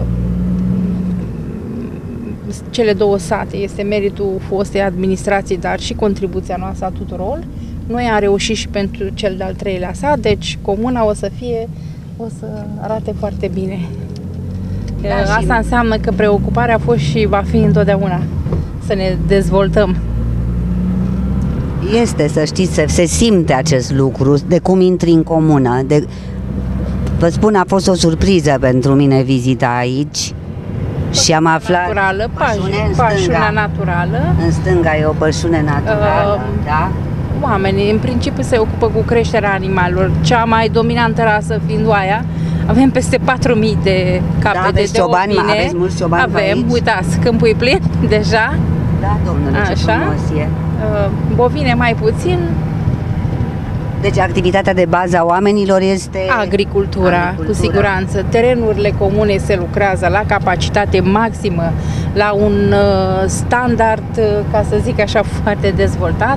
cele două sate este meritul fostei administrații, dar și contribuția noastră a tuturor. Noi am reușit și pentru cel de-al treilea sat, deci comuna o să arate foarte bine. Da, asta înseamnă că preocuparea a fost și va fi întotdeauna să ne dezvoltăm.
Este, să știți, se simte acest lucru, de cum intri în comună. Vă spun, a fost o surpriză pentru mine vizita aici și am aflat...
Naturală, pășunea naturală.
În stânga e o pășune naturală, da?
Oamenii, în principiu, se ocupă cu creșterea animalelor. Cea mai dominantă rasă fiind oaia. Avem peste 4.000 de capete de ovine.
Aveți mulți ciobani?
Avem, uitați, câmpul e plin deja.
Da, domnule, ce frumos e.
Bovine mai puțin.
Deci activitatea de bază a oamenilor este...
Agricultura, cu siguranță. Terenurile comune se lucrează la capacitate maximă, la un standard, ca să zic așa, foarte dezvoltat.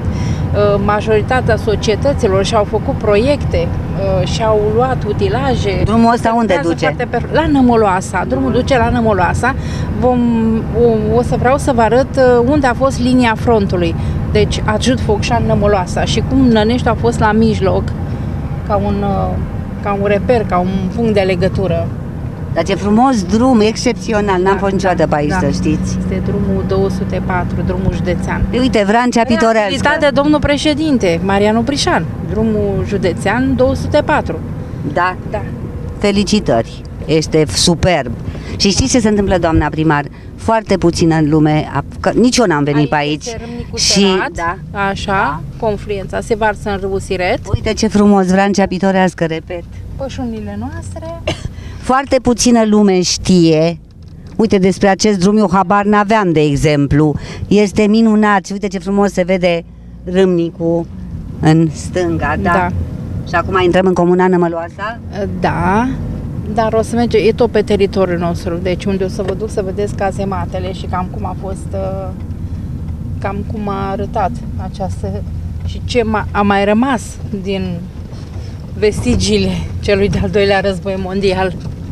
majoritatea societăților și-au făcut proiecte, și-au luat utilaje.
Drumul ăsta unde duce?
La Nămoloasa. Drumul duce la Nămoloasa. O să vreau să vă arăt unde a fost linia frontului. Deci Ajut Focșan, Nămoloasa, și cum Nănești a fost la mijloc ca un reper, ca un punct de legătură.
Dar ce frumos drum, excepțional, n-am fost niciodată pe aici, să știți.
Este drumul 204, drumul județean.
Uite, Vrancea pitorească.
Reabilitat de domnul președinte, Marianu Prișan, drumul județean 204.
Da? Da. Felicitări, este superb. Și știți ce se întâmplă, doamna primar? Foarte puțină lume, nici eu n-am venit pe aici.
Și da, așa, confluența se varsă în râul Siret.
Uite ce frumos, Vrancea pitorească, repet.
Pășunile noastre.
Foarte puțină lume știe. Uite, despre acest drum eu habar n-aveam, de exemplu. Este minunat și uite ce frumos se vede Râmnicu în stânga, da? Da. Și acum intrăm în comuna Nămăloasa?
Da, dar o să mergem, e tot pe teritoriul nostru, deci unde o să vă duc să vedeți cazematele și cam cum a fost, cam cum a arătat această și ce a mai rămas din vestigiile celui de-al doilea război mondial.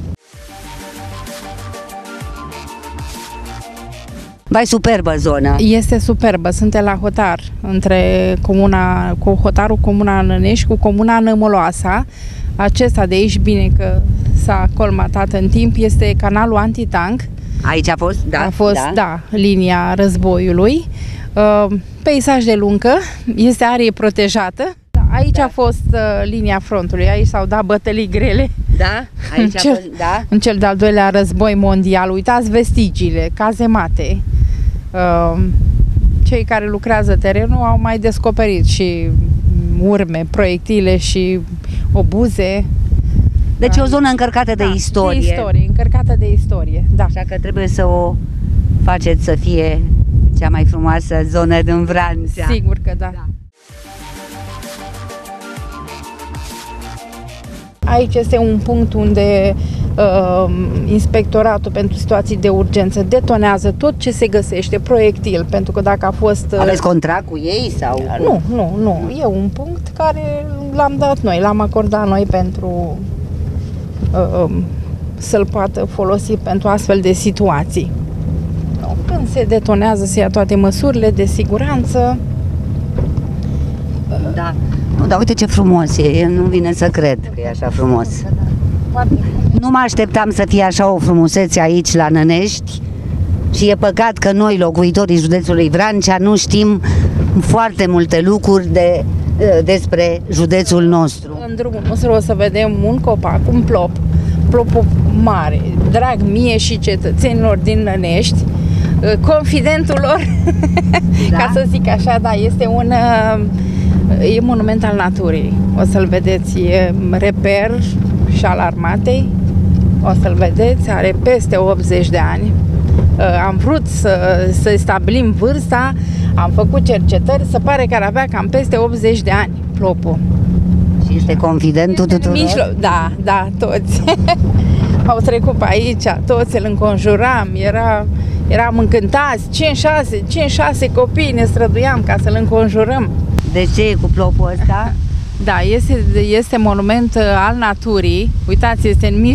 Vai, superbă zonă!
Este superbă, suntem la hotar, între hotarul comuna Nănești cu comuna Nămoloasa. Acesta de aici, bine că s-a colmatat în timp, este canalul antitank.
Aici a fost? Da.
A fost, da, linia războiului. Peisaj de luncă, este arie protejată. Aici a fost linia frontului, aici s-au dat bătălii grele.
Da? Aici a fost, da?
În cel de-al doilea război mondial. Uitați vestigiile, cazemate. Cei care lucrează terenul au mai descoperit și urme, proiectile și obuze.
Deci e o zonă încărcată de istorie.
De istorie, încărcată de istorie, da.
Așa că trebuie să o faceți să fie cea mai frumoasă zonă din Vrancea.
Sigur că da. Aici este un punct unde Inspectoratul pentru Situații de Urgență detonează tot ce se găsește, proiectil, pentru că dacă a fost...
Aveți contract cu ei sau...
Nu. E un punct care l-am dat noi, l-am acordat noi pentru să-l poată folosi pentru astfel de situații. Când se detonează, se ia toate măsurile de siguranță.
Da. Nu, dar uite ce frumos e, nu vine să cred că e așa frumos. Nu mă așteptam să fie așa o frumusețe aici la Nănești și e păcat că noi, locuitorii județului Vrancea, nu știm foarte multe lucruri despre județul nostru.
În drumul nostru o să vedem un copac, un plopul mare, drag mie și cetățenilor din Nănești, confidentul lor, da? Ca să zic așa, da, este e monument al naturii, o să-l vedeți, e reper și al armatei, o să-l vedeți, are peste 80 de ani. Am vrut să stabilim vârsta, am făcut cercetări, se pare că ar avea cam peste 80 de ani, plopul.
Și este confidentul tuturor?
Da, toți. Au trecut pe aici, toți îl înconjuram, eram încântați, 5-6 copii ne străduiam ca să-l înconjurăm.
De ce e cu plopul ăsta?
Da, este monument al naturii. Uitați, este în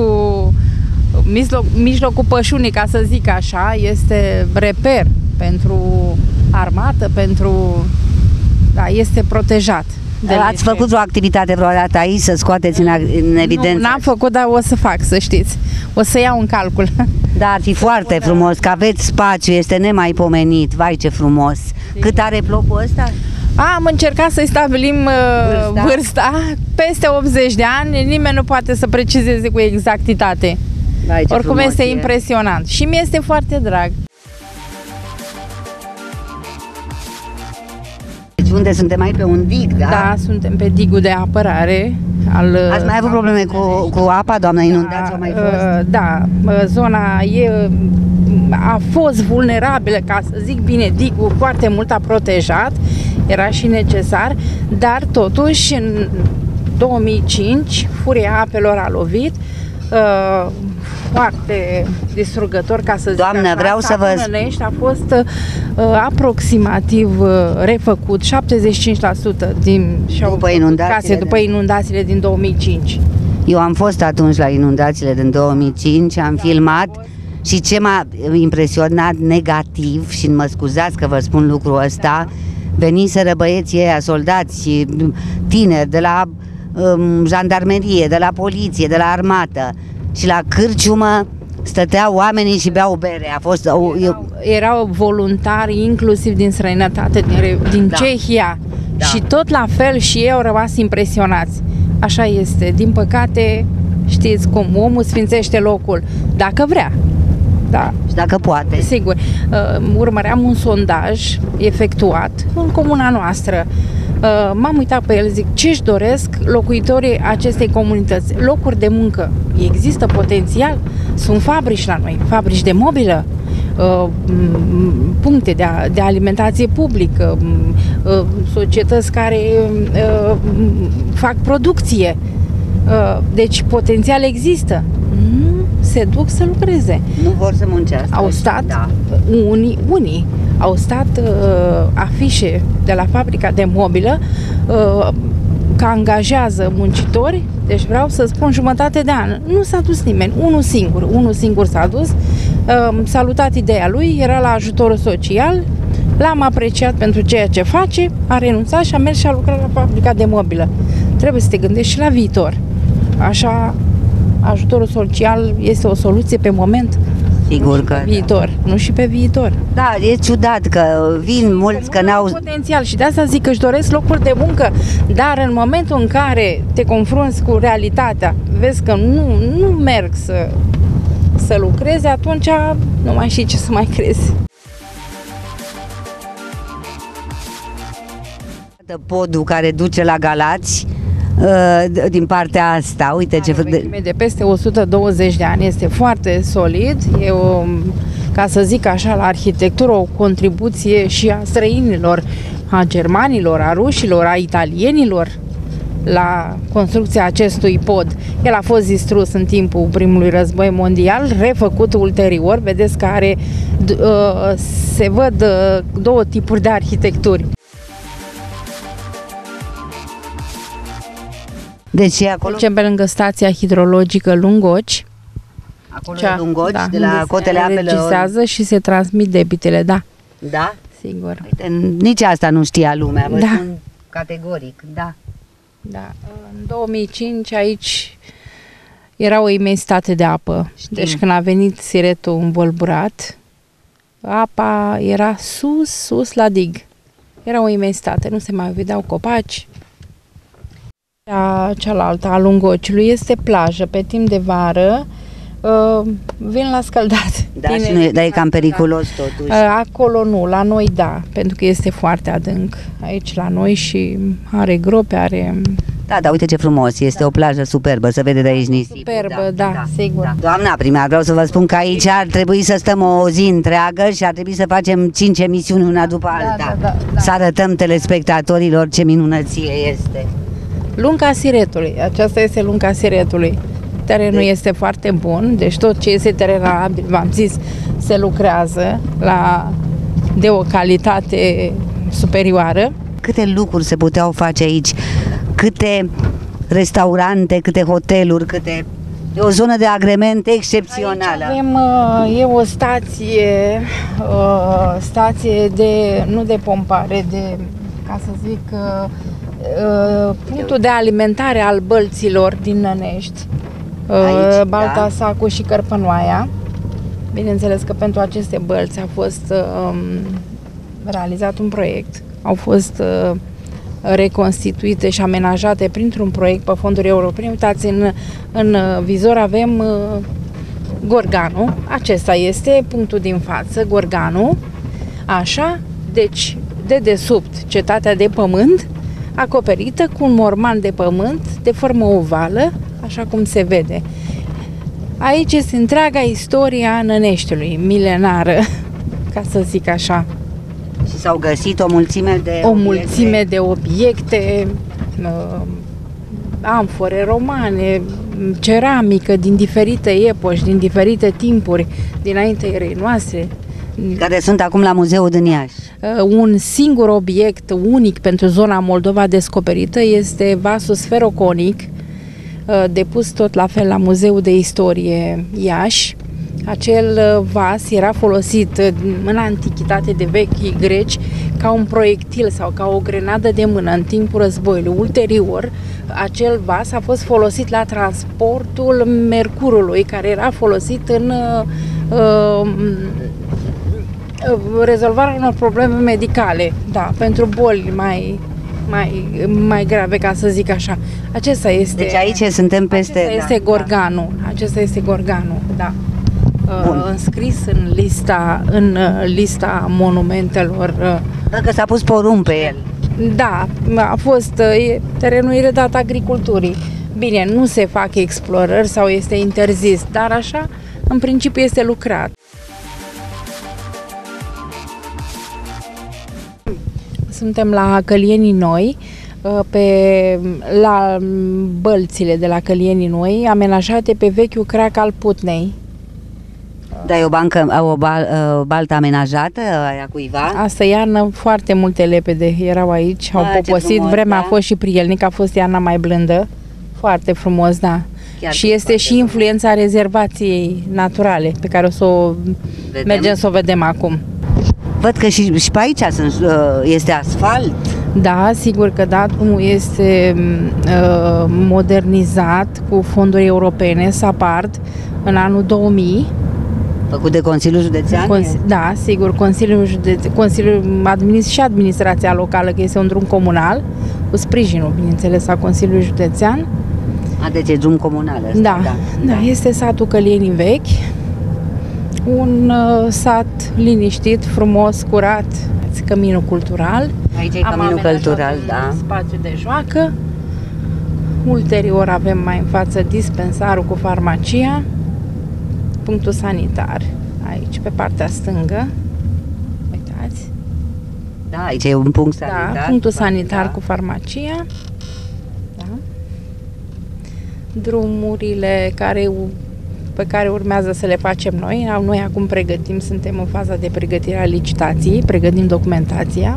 mijlocul pășunii, ca să zic așa. Este reper pentru armată, da, este protejat.
Ați făcut o activitate vreodată aici să scoateți în evidență?
Nu, n-am făcut, dar o să fac, să știți. O să iau în calcul.
Da, ar fi foarte frumos, că aveți spațiu, este nemaipomenit. Vai, ce frumos! Cât are plopul ăsta?
Am încercat să-i stabilim vârsta. Peste 80 de ani, nimeni nu poate să precizeze cu exactitate.
Vai,
oricum este impresionant și mi este foarte drag.
Deci unde suntem mai pe un dig, da?
Da, suntem pe digul de apărare.
Ați mai avut probleme cu apa, doamna, inundați?
Da, zona a fost vulnerabilă, ca să zic bine, digul foarte mult a protejat, era și necesar, dar totuși în 2005 furia apelor a lovit, foarte distrugător, ca să zic
Doamnă,
așa.
vreau să vă
Satul Nănești a fost aproximativ refăcut 75% din după inundațiile din 2005.
Eu am fost atunci la inundațiile din 2005, am filmat și ce m-a impresionat negativ, și mă scuzați că vă spun lucrul ăsta, veniseră băieții ăia, soldați, tineri, de la jandarmerie, de la poliție, de la armată și la cârciumă stăteau oamenii și beau bere.
Erau voluntari inclusiv din străinătate, din Cehia și tot la fel și ei au rămas impresionați. Așa este. Din păcate, știți cum, omul sfințește locul, dacă vrea. Da.
Și dacă poate.
Sigur. Urmăream un sondaj efectuat în comuna noastră. M-am uitat pe el, zic, ce își doresc locuitorii acestei comunități? Locuri de muncă. Există potențial? Sunt fabrici la noi, fabrici de mobilă, puncte de alimentație publică, societăți care fac producție. Deci potențial există. Se duc să lucreze.
Nu vor să muncească.
Au stat, unii au stat afișe de la fabrica de mobilă că angajează muncitori, deci vreau să spun jumătate de an. Nu s-a dus nimeni, unul singur s-a dus, salutat ideea lui, era la ajutorul social, l-am apreciat pentru ceea ce face, a renunțat și a mers și a lucrat la fabrica de mobilă. Trebuie să te gândești și la viitor. Așa, ajutorul social este o soluție pe moment.
Sigur că
viitor, nu și pe viitor.
Da, e ciudat că vin mulți că n-au
potențial și de asta zic că își doresc locuri de muncă, dar în momentul în care te confrunți cu realitatea, vezi că nu merg să lucrezi, atunci nu mai știi ce să mai crezi.
Podul care duce la Galați din partea asta, uite ce
de peste 120 de ani, este foarte solid, e o, ca să zic așa, la arhitectură o contribuție și a străinilor, a germanilor, a rușilor, a italienilor la construcția acestui pod. El a fost distrus în timpul primului război mondial, refăcut ulterior, vedeți că are, se văd două tipuri de arhitecturi.
Deci acolo?
Trecem pe lângă stația hidrologică Lungoci.
Acolo e Lungoci, de la cotele apelor.
Se înregistrează și se transmit debitele, da.
Da?
Sigur.
Uite, nici asta nu știa lumea, vă spun categoric, da.
Da. În 2005 aici era o imensitate de apă. Știm. Deci când a venit Siretul învolburat, apa era sus la dig. Era o imensitate, nu se mai vedeau copaci. Cealaltă a Lungociului este plajă. Pe timp de vară vin la scăldat.
Da, și nu e, dar e cam periculos totuși.
Acolo nu, la noi da, pentru că este foarte adânc aici la noi și are grope, are...
Da, uite ce frumos, este o plajă superbă, se vede de aici nisip.
Superbă, da, sigur. Da.
Doamna primar, vreau să vă spun că aici ar trebui să stăm o zi întreagă și ar trebui să facem 5 emisiuni una după alta. Da. Să arătăm telespectatorilor ce minunăție este.
Lunca Siretului, aceasta este Lunca Siretului. Terenul este foarte bun, deci tot ce este terenabil, v-am zis, se lucrează de o calitate superioară.
Câte lucruri se puteau face aici, câte restaurante, câte hoteluri, e o zonă de agrement excepțională.
Aici avem, e o stație nu de pompare, ca să zic, punctul de alimentare al bălților din Nănești, Balta Sacu și Cărpănoaia. Bineînțeles că pentru aceste bălți a fost realizat un proiect, au fost reconstituite și amenajate printr-un proiect pe fonduri europene. Uitați, în vizor avem Gorganu, acesta este punctul din față, Gorganu, așa, deci de desubt cetatea de pământ, acoperită cu un morman de pământ de formă ovală, așa cum se vede. Aici este întreaga istoria Năneștiului, milenară, ca să zic așa.
Și s-au găsit o mulțime de
mulțime de obiecte amfore romane, ceramică din diferite epoși, din diferite timpuri, dinaintea erei noastre.
Care sunt acum la Muzeul din Iași.
Un singur obiect unic pentru zona Moldova descoperită este vasul sferoconic, depus tot la fel la Muzeul de Istorie Iași. Acel vas era folosit în antichitate de vechii greci ca un proiectil sau ca o grenadă de mână în timpul războiului. Ulterior, acel vas a fost folosit la transportul mercurului, care era folosit în rezolvarea unor probleme medicale, da, pentru boli mai grave, ca să zic așa. Acesta este.
Deci aici suntem peste.
Acesta este Gorganul. Acesta este Gorganul, da. Înscris în lista monumentelor.
Dacă s-a pus porumb pe el.
Da, a fost terenul redat agriculturii. Bine, nu se fac explorări sau este interzis, dar așa, în principiu, este lucrat. Suntem la Călienii Noi, la bălțile de la Călienii Noi, amenajate pe vechiul crac al Putnei.
Da, e o baltă amenajată aia cuiva?
Asta iarnă foarte multe lepede erau aici, au poposit, frumos, vremea a fost și prielnică, a fost iarna mai blândă, foarte frumos, da. Chiar și este și influența rezervației naturale, pe care o să o mergem să o vedem acum.
Văd că și pe aici este asfalt.
Da, sigur că da, drumul este modernizat cu fonduri europene, SAPARD, în anul 2000.
Făcut de Consiliul Județean?
Da, sigur, Consiliul și administrația locală, că este un drum comunal, cu sprijinul, bineînțeles, a Consiliului Județean.
Deci e drum comunal ăsta,
da, este satul Călienii Vechi, un sat liniștit, frumos, curat, căminul cultural.
Aici e căminul cultural, da.
Spațiu de joacă. Ulterior avem mai în față dispensarul cu farmacia, punctul sanitar, aici pe partea stângă. Uitați.
Da, aici e un punct sanitar.
Da, punctul sanitar cu farmacia. Da. Drumurile pe care urmează să le facem noi. Noi acum suntem în faza de pregătire a licitației, pregătim documentația.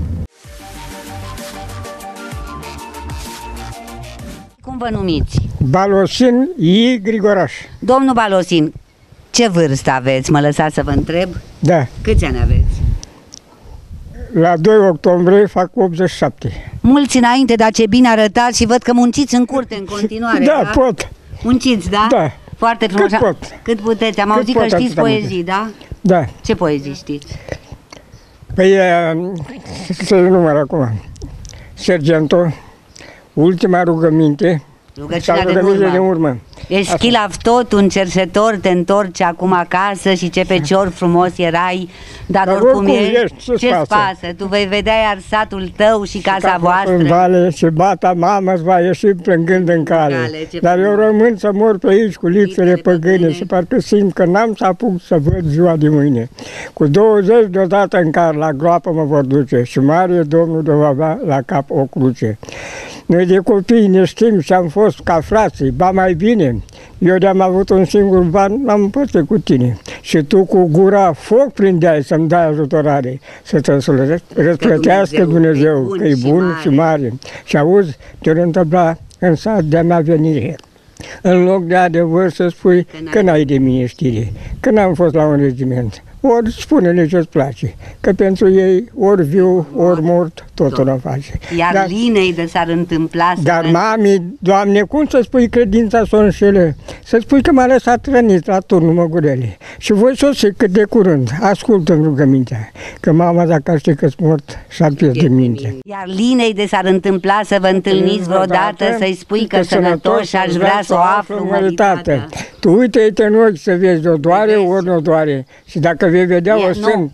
Cum vă numiți?
Balosin I. Grigoraș.
Domnul Balosin, ce vârstă aveți? Mă lăsați să vă întreb?
Da.
Câți ani aveți?
La 2 octombrie fac 87.
Mulți înainte, dar ce bine arătați și văd că munciți în curte în continuare.
Da, pot.
Munciți, da?
Da.
Foarte frumos.
Cât pot.
Cât puteți. Am auzit că știți poezii, da?
Da.
Ce poezii știți?
Păi, să număr acum. Sergento, ultima rugăminte.
Rugăciunea
de urmă.
Ești schilav tot, un cerșetor, te întorci acum acasă și ce fecior frumos erai, dar oricum ești, ce-ți pasă? Tu vei vedea iar satul tău și casa voastră.
În vale și bata mama-ți va ieși plângând în cale. Dar eu rămân să mor pe aici cu lipsele păgâne și parcă simt că n-am să apuc să văd ziua de mâine. Cu 20 deodată în car la groapă mă vor duce și mare Domnul de va avea la cap o cruce. Noi de copii ne știm și am fost ca frații, ba mai bine, eu de-am avut un singur ban, l-am împărțit cu tine. Și tu cu gura foc prindeai să-mi dai ajutorare, să-ți răsplătească Dumnezeu, că e bun și mare. Și auzi, te-o întâmpla în sat de-a mea venire. În loc de adevăr să spui că n-ai de mine știre, că n-am fost la un regiment. Ori spune-le ce-ți place, că pentru ei ori viu, ori mort, totul o face.
Iar linei de s-ar întâmpla să...
Dar mami, Doamne, cum să spui credința să o înșele? Să spui că m-a lăsat rănit la turnul Măgurele. Și voi sosi cât de curând, ascultă-mi rugămintea, că mama, dacă ar ști că-s mort, și-ar pierde mintea.
Iar linei de s-ar întâmpla să vă întâlniți vreodată, să-i spui că sănătos și aș vrea să o aflu măritatea.
Tu uite-te în ochi să vezi de-o doare, ori nu doare. Și dacă vei vedea o stând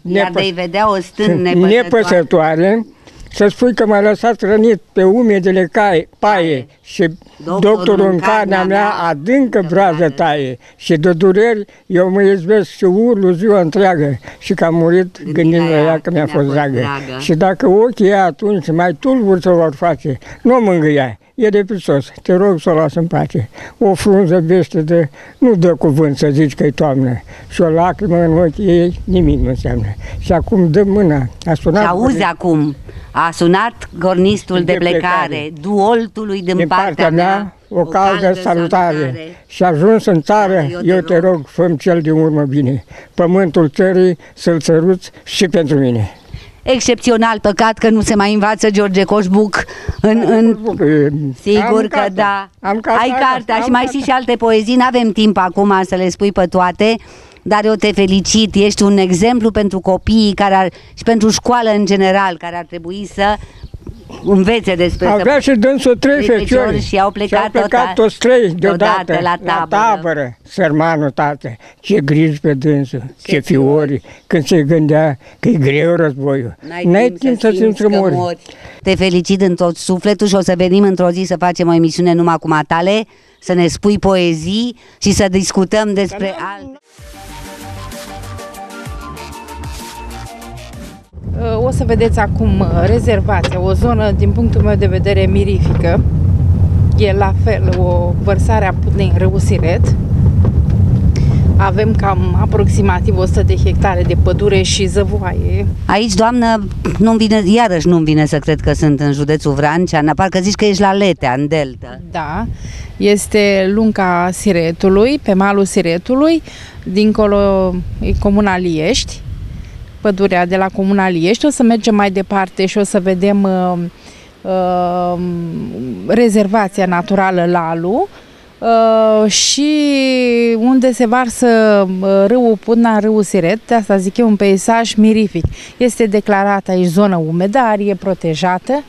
nepăsătoare, să spui că m-a lăsat rănit pe umedele paie și doctorul în carnea mea adâncă brază taie și de dureri eu mă izbesc și urlu ziua întreagă și că am murit gândind la ea că mi-a fost dragă. Și dacă ochii ei atunci mai tulburi se vor face, nu o mângâia, e de prisos. Te rog să o las în pace. O frunză vește nu dă cuvânt să zici că e toamnă. Și o lacrimă în ochii ei nimic nu înseamnă. Și acum dă mâna. A sunat.
Și auzi acum, a sunat cornistul de plecare, duoltului din partea mea,
o caldă salutare. Și ajuns în țară, eu te rog, fă-mi cel din urmă bine. Pământul țării să-l săruți și pentru mine.
Excepțional, păcat că nu se mai învață George Coșbuc Sigur că da. Ai cartea și mai știi și alte poezii, n-avem timp acum să le spui pe toate, dar eu te felicit, ești un exemplu pentru copiii și pentru școală în general, care ar trebui să învețe despre...
Avea și dânsul 3 feciori
și au plecat
toți 3 deodată la tabără. Sărmanul tată, ce griji pe dânsul, ce fiori, când se gândea că e greu războiul. N-ai timp să simți că mori.
Te felicit din tot sufletul și o să venim într-o zi să facem o emisiune numai cu matale, să ne spui poezii și să discutăm despre alte...
O să vedeți acum rezervația, o zonă din punctul meu de vedere mirifică. E la fel o vărsare a Putnei în râul Siret. Avem cam aproximativ 100 de hectare de pădure și zăvoaie.
Aici, doamnă, iarăși nu-mi vine să cred că sunt în județul Vrancea, parcă zici că ești la Letea, în Delta.
Da, este lunga Siretului, pe malul Siretului, dincolo e comuna Liești, pădurea de la comuna Liești. O să mergem mai departe și o să vedem rezervația naturală Lalu și unde se varsă râul Putna, râul Siret. De asta zic eu, un peisaj mirific. Este declarată aici zonă umedă, arie protejată.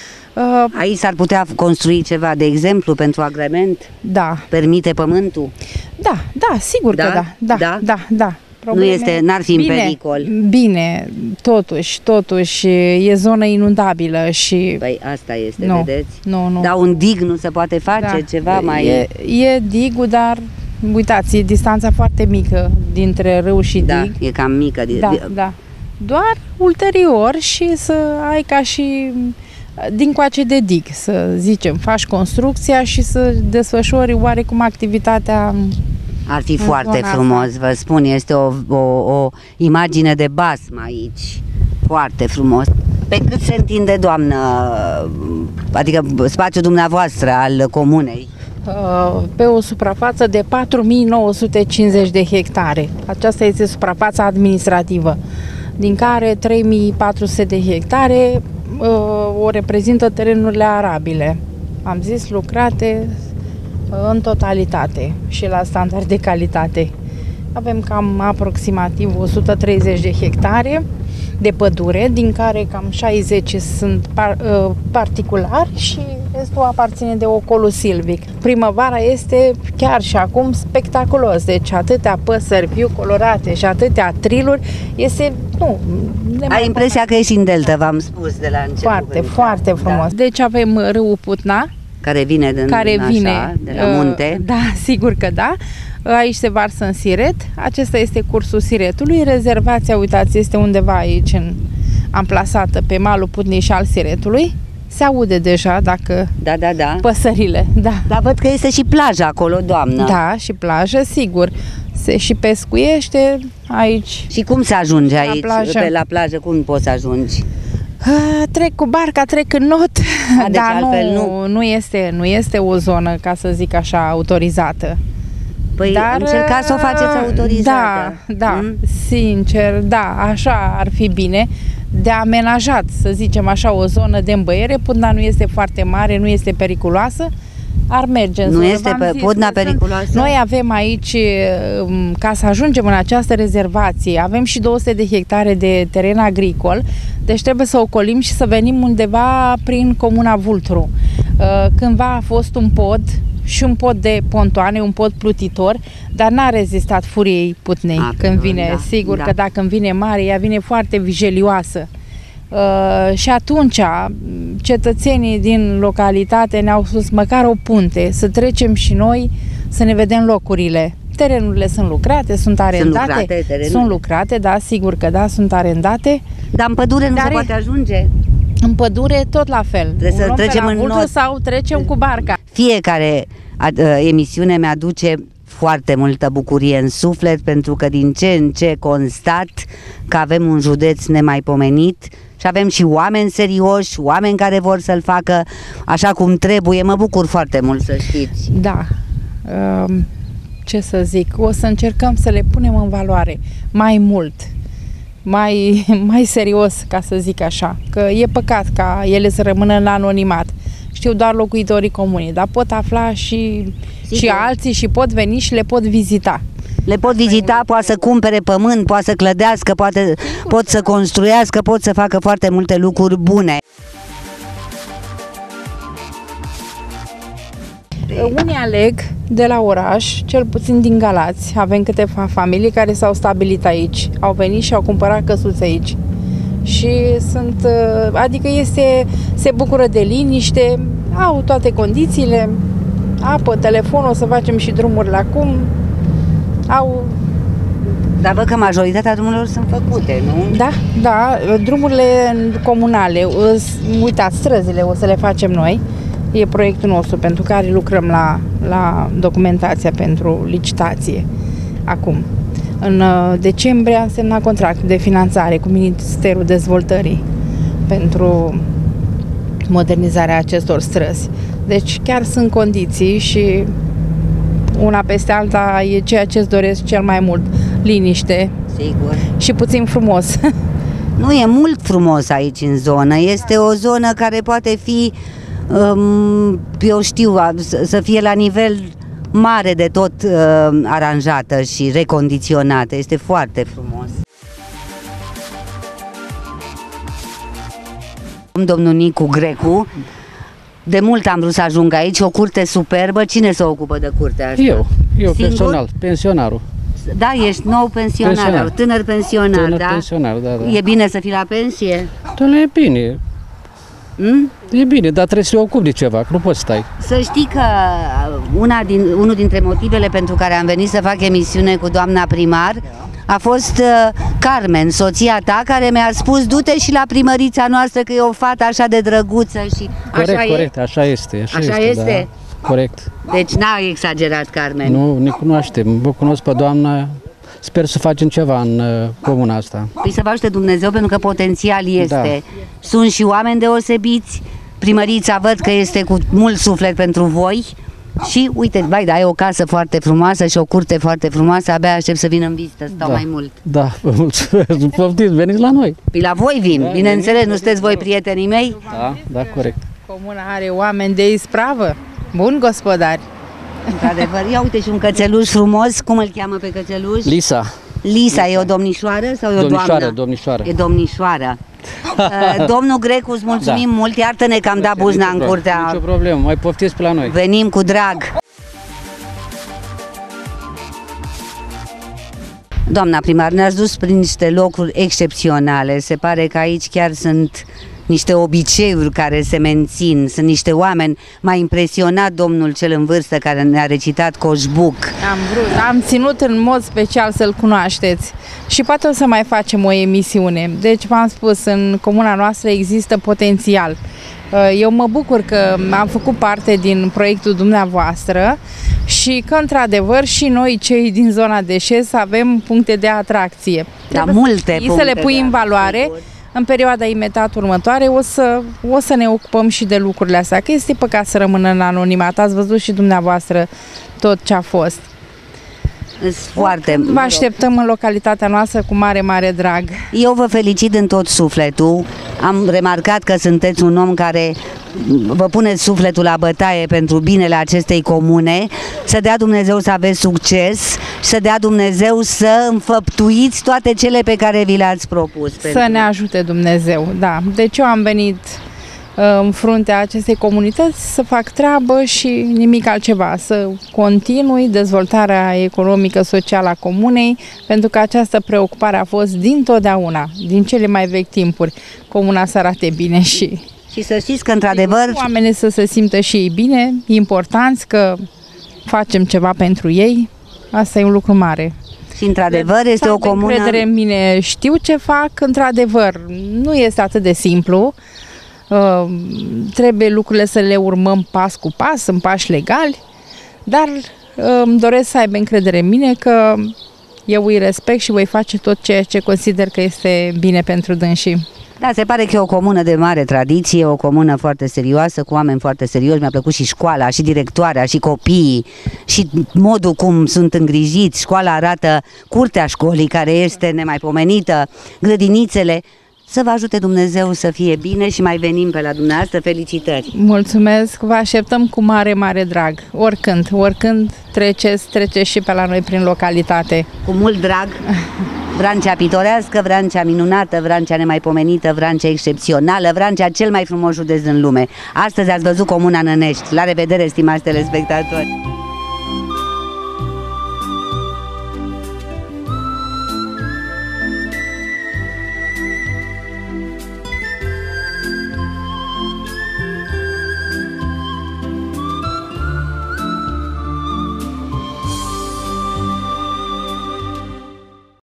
Aici s-ar putea construi ceva, de exemplu, pentru agrement?
Da.
Permite pământul?
Da, sigur că da.
Probleme. N-ar fi în pericol.
Bine, totuși e zonă inundabilă și...
Păi asta este, vedeți?
Nu.
Dar un dig nu se poate face, ceva mai...
E digul, dar uitați, e distanța foarte mică dintre râu și dig.
Da, e cam mică.
Da. Doar ulterior și să ai ca și dincoace de dig, să zicem, faci construcția și să desfășori oarecum activitatea.
Ar fi foarte frumos, vă spun, este o imagine de basm aici, foarte frumos. Pe cât se întinde, doamnă, adică spațiul dumneavoastră al comunei?
Pe o suprafață de 4.950 de hectare. Aceasta este suprafața administrativă, din care 3.400 de hectare o reprezintă terenurile arabile. Am zis lucrate în totalitate și la standard de calitate. Avem cam aproximativ 130 de hectare de pădure, din care cam 60 sunt particulari și restul aparține de ocolul silvic. Primăvara este chiar și acum spectaculos, deci atâtea păsări viu colorate și atâtea triluri, este,
Ai impresia că ești în Delta, v-am spus de la început.
Foarte frumos. Da. Deci avem râul Putna,
care vine de la munte.
Da, sigur că da. Aici se varsă în Siret. Acesta este cursul Siretului. Rezervația, uitați, este undeva aici, amplasată pe malul Putnei și al Siretului. Se aude deja dacă păsările. Da.
Dar văd că este și plajă acolo, doamnă.
Da, și plajă, sigur. Se și pescuiește aici.
Și cum se ajunge aici, pe la plajă? Cum poți să ajungi?
Trec cu barca, trec în not, dar nu este o zonă, ca să zic așa, autorizată.
Păi încercați să o faceți autorizată.
Da, sincer, da, așa ar fi bine, de amenajat, să zicem așa, o zonă de îmbăiere. Putna nu este foarte mare, nu este periculoasă, ar merge în zonă.
Nu este Putna periculoasă?
Noi avem aici, ca să ajungem în această rezervație, avem și 200 de hectare de teren agricol, deci trebuie să ocolim și să venim undeva prin comuna Vultru. Cândva a fost un pod și un pod de pontoane, un pod plutitor, dar n-a rezistat furiei Putnei când vine. Sigur că dacă când vine mare, ea vine foarte vijelioasă. Și atunci cetățenii din localitate ne-au spus măcar o punte, să trecem și noi să ne vedem locurile. Terenurile sunt lucrate, sunt arendate. Sunt lucrate, da, sigur că da, sunt arendate.
Dar în pădure nu se poate ajunge?
În pădure tot la fel.
Trebuie să trecem în not
sau trecem cu barca.
Fiecare emisiune mi-aduce foarte multă bucurie în suflet, pentru că din ce în ce constat că avem un județ nemaipomenit și avem și oameni serioși, oameni care vor să-l facă așa cum trebuie. Mă bucur foarte mult, să știți.
Da. Ce să zic, o să încercăm să le punem în valoare mai mult, mai serios, ca să zic așa, că e păcat ca ele să rămână în anonimat. Știu doar locuitorii comunei, dar pot afla și alții și pot veni și le pot vizita.
Le pot vizita, poate să cumpere pământ, poate să clădească, pot să construiască, pot să facă foarte multe lucruri bune.
Unii aleg de la oraș, cel puțin din Galați. Avem câteva familii care s-au stabilit aici, au venit și au cumpărat căsuțe aici. Și adică se bucură de liniște, au toate condițiile, apă, telefon, o să facem și drumurile acum, au...
Dar văd că majoritatea drumurilor sunt făcute, nu?
Da, drumurile comunale, uitați, străzile o să le facem noi. E proiectul nostru pentru care lucrăm la documentația pentru licitație acum. În decembrie am semnat contract de finanțare cu Ministerul Dezvoltării pentru modernizarea acestor străzi. Deci chiar sunt condiții și una peste alta e ceea ce îți doresc cel mai mult. Liniște.
Sigur.
Și puțin frumos.
Nu, e mult frumos aici în zonă. Este o zonă care poate fi, eu știu, să fie la nivel mare de tot aranjată și recondiționată. Este foarte frumos. Domnul Nicu Grecu, de mult am vrut să ajung aici, o curte superbă. Cine se ocupă de curtea asta?
Eu personal, pensionarul.
Da, ești nou pensionar, tânăr pensionar,
tânăr
da?
pensionar, da.
E bine să fii la pensie?
Doamne, e bine. E bine, dar trebuie să te ocupi de ceva, că nu poți stai.
Să știi că unul dintre motivele pentru care am venit să fac emisiune cu doamna primar a fost Carmen, soția ta, care mi-a spus: du-te și la primărița noastră că e o fată așa de drăguță și
corect, așa este.
Așa este?
Da, corect.
Deci n-a exagerat Carmen.
Nu, ne cunoaștem, vă cunosc pe doamna, sper să facem ceva în comuna asta.
Păi să vă ajute Dumnezeu, pentru că potențial este.
Da.
Sunt și oameni deosebiți, primărița văd că este cu mult suflet pentru voi. Și uite, ai o casă foarte frumoasă și o curte foarte frumoasă, abia aștept să vin în vizită, stau mai mult.
Da, vă mulțumesc, poftiți, veniți la noi.
Păi la voi vin, bineînțeles, nu sunteți voi prietenii mei?
Da, corect.
Comuna are oameni de ispravă, buni gospodari.
Într-adevăr, ia uite și un cățeluș frumos, cum îl cheamă pe cățeluș?
Lisa.
Lisa, e o domnișoară sau e o doamnă?
Domnișoară.
E domnișoară. Domnul Grecu, îți mulțumim mult, iartă-ne că am dat buzna în curtea.
Nicio problemă, mai poftiți pe la noi.
Venim cu drag. Doamna primar, ne-ați dus prin niște locuri excepționale. Se pare că aici chiar sunt niște obiceiuri care se mențin, sunt niște oameni. M-a impresionat domnul cel în vârstă care ne-a recitat Coșbuc.
Am ținut în mod special să-l cunoașteți și poate o să mai facem o emisiune. Deci v-am spus, în comuna noastră există potențial. Eu mă bucur că am făcut parte din proiectul dumneavoastră și că, într-adevăr, și noi, cei din zona de șes, avem puncte de atracție.
Da, multe puncte
să le pui în valoare. În perioada imediat următoare o să ne ocupăm și de lucrurile astea, că este păcat să rămână în anonimat. Ați văzut și dumneavoastră tot ce a fost. Vă așteptăm în localitatea noastră cu mare, mare drag.
Eu vă felicit din tot sufletul. Am remarcat că sunteți un om care vă puneți sufletul la bătaie pentru binele acestei comune. Să dea Dumnezeu să aveți succes și să dea Dumnezeu să înfăptuiți toate cele pe care vi le-ați propus.
Să ne ajute Dumnezeu, da. Deci eu am venit în fruntea acestei comunități să fac treabă și nimic altceva, să continui dezvoltarea economică, socială a comunei, pentru că această preocupare a fost dintotdeauna, din cele mai vechi timpuri, comuna să arate bine și
să știți că, într-adevăr,
oamenii să se simtă și ei bine, importanți, că facem ceva pentru ei, asta e un lucru mare.
Și, într-adevăr, este o comună...
Încredere în mine, știu ce fac, într-adevăr, nu este atât de simplu, Trebuie lucrurile să le urmăm pas cu pas, în pași legali, dar îmi doresc să aibă încredere în mine că eu îi respect și voi face tot ceea ce consider că este bine pentru dânsii.
Da, se pare că e o comună de mare tradiție, o comună foarte serioasă, cu oameni foarte serioși. Mi-a plăcut și școala, și directoarea, și copiii, și modul cum sunt îngrijiți. Școala arată curtea școlii, care este nemaipomenită, grădinițele. Să vă ajute Dumnezeu să fie bine și mai venim pe la dumneavoastră. Felicitări!
Mulțumesc! Vă așteptăm cu mare, mare drag. Oricând treceți și pe la noi prin localitate.
Cu mult drag! Vrancea pitorească, Vrancea minunată, Vrancea nemaipomenită, Vrancea excepțională, Vrancea cel mai frumos județ din lume. Astăzi ați văzut comuna Nănești. La revedere, stimați telespectatori!